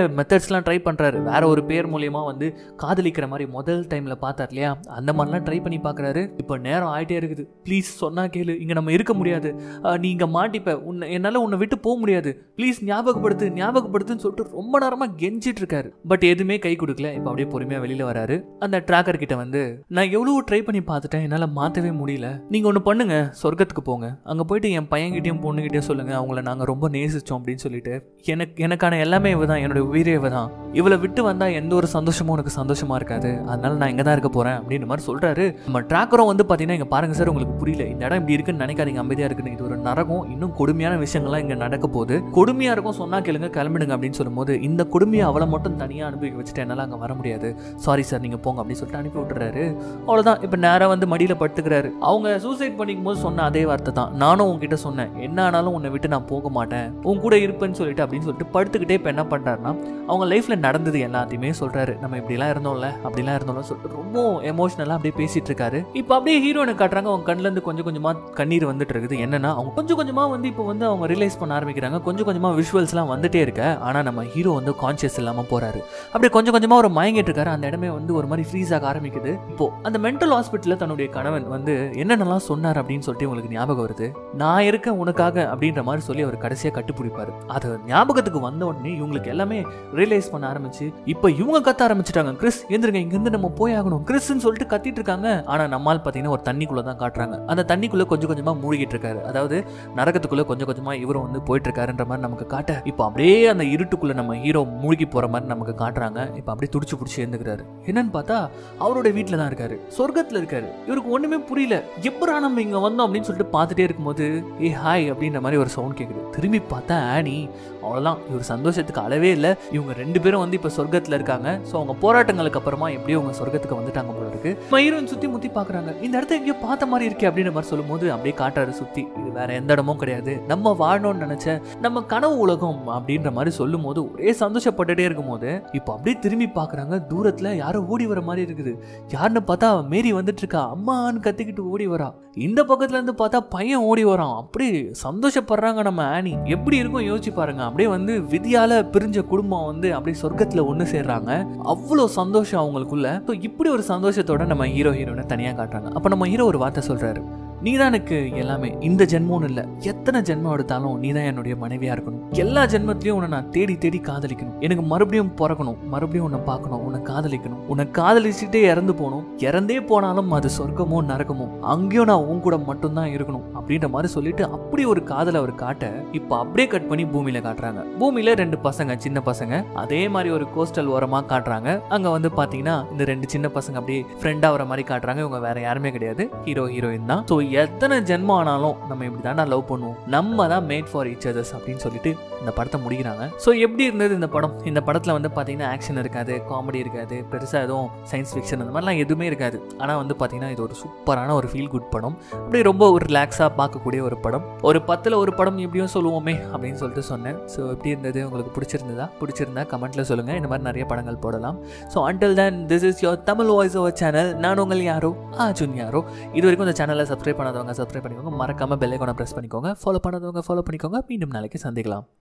மெத்தட்ஸ்லாம் ட்ரை பண்ணுறாரு. வேற ஒரு பேர் மூலியமா வந்து காதலிக்கிற மாதிரி முதல் டைமில் பார்த்தார் இல்லையா, அந்த மாதிரிலாம் ட்ரை பண்ணி பார்க்குறாரு. இப்போ நேரம் ஆகிட்டே இருக்குது, ப்ளீஸ் சொன்னா கேளு, இங்கே நம்ம இருக்க முடியாது, நீ இங்கே மாட்டிப்ப, உன்னை என்னால் உன்னை விட்டு போக முடியாது, ப்ளீஸ் ஞாபகப்படுத்து ஞாபகப்படுத்துன்னு சொல்லிட்டு ரொம்ப நேரமாக கெஞ்சிட்டு இருக்காரு. பட் எதுவுமே கை கொடுக்கல. இப்போ அப்படியே பொறுமையாக வெளியில் வராரு. அந்த ட்ராக்கர் கிட்ட வந்து, நான் எவ்வளோ ட்ரை பண்ணி பார்த்துட்டேன், என்னால் மாற்றவே முடியல, நீங்கள் ஒன்று பண்ணுங்க, சொர்க்கத்துக்கு போங்க, அங்கே போயிட்டு என் பையன்கிட்டையும் பொண்ணுகிட்டையும் சொல்லுங்க, அவங்கள நாங்கள் ரொம்ப நேசிச்சோம் அப்படின்னு சொல்லிட்டு, எனக்கு எனக்கான எல்லாமே இவ தான், என்னோட உயிரே இவ தான், இவளை விட்டு வந்தால் எந்த ஒரு சந்தோஷமும் எனக்கு சந்தோஷமா இருக்காது, அதனால நான் இங்கே தான் இருக்க போகிறேன் அப்படின்ற மாதிரி சொல்கிறாரு. நம்ம ட்ராக்கரும் வந்து பார்த்தீங்கன்னா, இங்கே பாருங்க சார், உங்களுக்கு புரியல, இந்த இடம் இப்படி இருக்குன்னு நினைக்காதீங்க, அமைதியாக இருக்குன்னு, இது ஒரு நரகம், இன்னும் கொடுமையான விஷயங்கள்லாம் இங்கே நடக்க போகுது, கொடுமையாக இருக்கும், சொன்னா கேளுங்க, கிளம்பிடுங்க அப்படின்னு சொல்லும்போது, இந்த கொடுமையை அவளை மட்டும் தனியாக அனுப்பி வச்சுட்டு என்னால் அங்கே வர முடியாது, சாரி சார் நீங்கள் போங்க அப்படின்னு சொல்லிட்டு அனுப்பி விட்டுறாரு. அவ்வளோதான். இப்போ நேராக வந்து மடியில் படுத்துக்கிறாரு. அவங்க சூசைட் பண்ணிக்கும் போது சொன்ன அதே வார்த்தை தான், நானும் உங்ககிட்ட சொன்னேன், என்ன ஆனாலும் உன்னை விட்டு நான் போக மாட்டேன், உன் கூட இருப்பேன்னு சொல்லிட்டு அப்படின்னு சொல்லிட்டு படுத்துக்கிட்டே இப்போ என்ன பண்ணுறாருன்னா, அவங்க லைஃப்பில் நடந்தது எல்லாத்தையுமே சொல்கிறாரு. நம்ம இப்படிலாம் இருந்தோம்ல, அப்படிலாம் இருந்தோம்ல சொல்லிட்டு ரொம்ப எமோஷனலாக அப்படியே பேசிட்டு இருக்காரு. இப்போ அப்படியே ஹீரோனை காட்டுறாங்க. அவங்க கண்ணிலேருந்து கொஞ்சம் கொஞ்சமாக கண்ணீர் வந்துட்டு இருக்குது. என்னன்னா, அவங்க கொஞ்சம் கொஞ்சமாக வந்து இப்போ வந்து அவங்க ரியலைஸ் பண்ண ஆரம்பிக்கிறாங்க. கொஞ்சம் கொஞ்சமாக விஷுவல்ஸ்லாம் வந்துட்டே இருக்க, ஆனால் நம்ம ஹீரோ வந்து கான்சியஸ் இல்லாமல் போறாரு. அப்படியே கொஞ்சம் கொஞ்சமாக ஒரு மயங்கிட்டு இருக்காரு. அந்த இடமே வந்து ஒரு மாதிரி ஃப்ரீஸ் ஆக ஆரம்பிக்குது. இப்போ அந்த மென்டல் ஹாஸ்பிட்டலில் தன்னுடைய கணவன் வந்து என்னென்னலாம் சொன்னார் அப்படின்னு சொல்லிட்டு உங்களுக்கு ஞாபகம் வருது. நான் இருக்கேன் உனக்காக அப்படின்ற மாதிரி சொல்லி அவர் கடைசியாக கட்டுப்பிடிப்பாரு. அது ஞாபகத்துக்கு வந்த உடனே இவங்களுக்கு எல்லாமே ரியலைஸ் பண்ண ஆரம்பிச்சு, இப்போ இவங்க கத்த ஆரம்பிச்சிட்டாங்க, கிறிஸ் எந்திருங்க, இங்கிருந்து நம்ம போய் ஆகணும் கிறிஸ்ன்னு சொல்லிட்டு கத்திட்டு இருக்காங்க. ஆனால் நம்மால் பார்த்தீங்கன்னா ஒரு தண்ணிக்குள்ள தான் காட்டுறாங்க. அந்த தண்ணிக்குள்ள கொஞ்சம் கொஞ்சமா மூழ்கிட்டு இருக்காரு. அதாவது நரகத்துக்குள்ள கொஞ்சம் கொஞ்சமா இவரும் வந்து போயிட்டு இருக்காருன்ற மாதிரி நமக்கு காட்ட, இப்போ அப்படியே அந்த இருட்டுக்குள்ள நம்ம ஹீரோ மூழ்கி போற மாதிரி நமக்கு காட்டுறாங்க. இப்போ அப்படியே துடிச்சு பிடிச்சி எழுந்துக்கிறாரு. என்னன்னு பார்த்தா அவரோட வீட்டில் தான் இருக்காரு, சொர்க்கத்தில் இருக்காரு. இவருக்கு ஒண்ணுமே புரியல, எப்படா நம்ம இங்க வந்தோம் அப்படின்னு சொல்லிட்டு பார்த்துட்டே இருக்கும்போது, ஏ ஹாய் அப்படின்ற மாதிரி ஒரு சவுண்ட் கேட்குது. திரும்பி பார்த்தா ஆனி. அவ்வளோதான், இவர் சந்தோஷத்துக்கு அளவே இல்லை. இவங்க ரெண்டு பேரும் வந்து இப்போ சொர்க்கத்தில் இருக்காங்க. ஸோ அவங்க போராட்டங்களுக்கு அப்புறமா எப்படியும் அவங்க சொர்க்கத்துக்கு வந்துட்டாங்க போல இருக்கு. ஹீரோயின் சுற்றி முற்றி பார்க்குறாங்க. இந்த இடத்த எங்கேயோ பார்த்த மாதிரி இருக்கே அப்படின்ற மாதிரி சொல்லும்போது அப்படியே காட்டுறாரு சுற்றி. இது வேற எந்த இடமும் கிடையாது, நம்ம வாழணும்னு நினைச்ச நம்ம கனவு உலகம் அப்படின்ற மாதிரி சொல்லும் போது ஒரே சந்தோஷப்பட்டுட்டே இருக்கும் போது இப்போ அப்படியே திரும்பி பார்க்குறாங்க. தூரத்தில் யாரோ ஓடி வர மாதிரி இருக்குது. யாருன்னு பார்த்தா மேரி வந்துட்டு இருக்கா. அம்மான்னு கத்திக்கிட்டு ஓடி வரா. இந்த பக்கத்துல இருந்து பார்த்தா பையன் ஓடி வரான். அப்படி சந்தோஷப்படுறாங்க நம்ம ஆனி. எப்படி இருக்கும் யோசிச்சு பாருங்க. அப்படியே வந்து விதியால பிரிஞ்ச குடும்பம் வந்து அப்படியே சொர்க்கத்துல ஒண்ணு சேர்றாங்க. அவ்வளவு சந்தோஷம் அவங்களுக்குள்ள. இப்படி ஒரு சந்தோஷத்தோட நம்ம ஹீரோ ஹீரோனை தனியா காட்டுறாங்க. அப்ப நம்ம ஹீரோ ஒரு வார்த்தை சொல்றாரு, நீதான் எனக்கு எல்லாமே, இந்த ஜென்மம்னு இல்லை, எத்தனை ஜென்மம் எடுத்தாலும் நீதான் என்னுடைய மனைவியா இருக்கணும். எல்லா ஜென்மத்திலையும் உன்னை நான் தேடி தேடி காதலிக்கணும். எனக்கு மறுபடியும் பிறக்கணும், மறுபடியும் உன்னை பார்க்கணும், உன்னை காதலிக்கணும், உன்னை காதலிச்சுட்டே இறந்து போகணும். இறந்தே போனாலும் அது சொர்க்கமோ நரகமோ, அங்கேயும் நான் உன் கூட மட்டும்தான் இருக்கணும் அப்படின்ற மாதிரி சொல்லிட்டு அப்படி ஒரு காதலை அவர் காட்ட, இப்போ அப்படியே கட் பண்ணி பூமியில காட்டுறாங்க. பூமியில ரெண்டு பசங்க, சின்ன பசங்க, அதே மாதிரி ஒரு கோஸ்டல் ஓரமா காட்டுறாங்க. அங்க வந்து பாத்தீங்கன்னா இந்த ரெண்டு சின்ன பசங்க அப்படியே ஃப்ரெண்ட் ஆகிற மாதிரி காட்டுறாங்க. இவங்க வேற யாருமே கிடையாது, ஹீரோ ஹீரோயின் தான். ஸோ எத்தனை ஜென்மம் ஆனாலும் நம்ம இப்படி தானே லவ் பண்ணுவோம், நம்ம தான் மேட் ஃபார் ஈச் அதர்ஸ் அப்படின்னு சொல்லிட்டு இந்த படத்தை முடிக்கிறாங்க. ஸோ எப்படி இருந்தது இந்த படம்? இந்த படத்தில் வந்து பார்த்தீங்கன்னா ஆக்ஷன் இருக்காது, காமெடி இருக்காது, பெருசாக எதுவும் சயின்ஸ் ஃபிக்ஷன் அந்த மாதிரிலாம் எதுவுமே இருக்காது. ஆனால் வந்து பார்த்தீங்கன்னா இது ஒரு சூப்பரான ஒரு ஃபீல் குட் படம். அப்படி ரொம்ப ஒரு ரிலாக்ஸாக பார்க்கக்கூடிய ஒரு படம். ஒரு பத்தில் ஒரு படம் எப்படியும் சொல்லுவோமே அப்படின்னு சொல்லிட்டு சொன்னேன். ஸோ எப்படி இருந்தது? உங்களுக்கு பிடிச்சிருந்ததா? பிடிச்சிருந்தா கமெண்ட்டில் சொல்லுங்கள். இந்த மாதிரி நிறைய படங்கள் போடலாம். So until then, this is your Tamil voice over channel. நான் உங்கள் யாரோ அர்ஜுன் யாரோ. இது வரைக்கும் இந்த சேனலை சப்ஸ்கிரைப் பண்ணாதவங்க சப்ஸ்கிரைப் பண்ணிக்கோங்க. மறக்காம பெல் ஐகானை பிரஸ் பண்ணிக்கோங்க. ஃபாலோ பண்ணாதவங்க ஃபாலோ பண்ணிக்கோங்க. மீண்டும் நாளைக்கு சந்திக்கலாம்.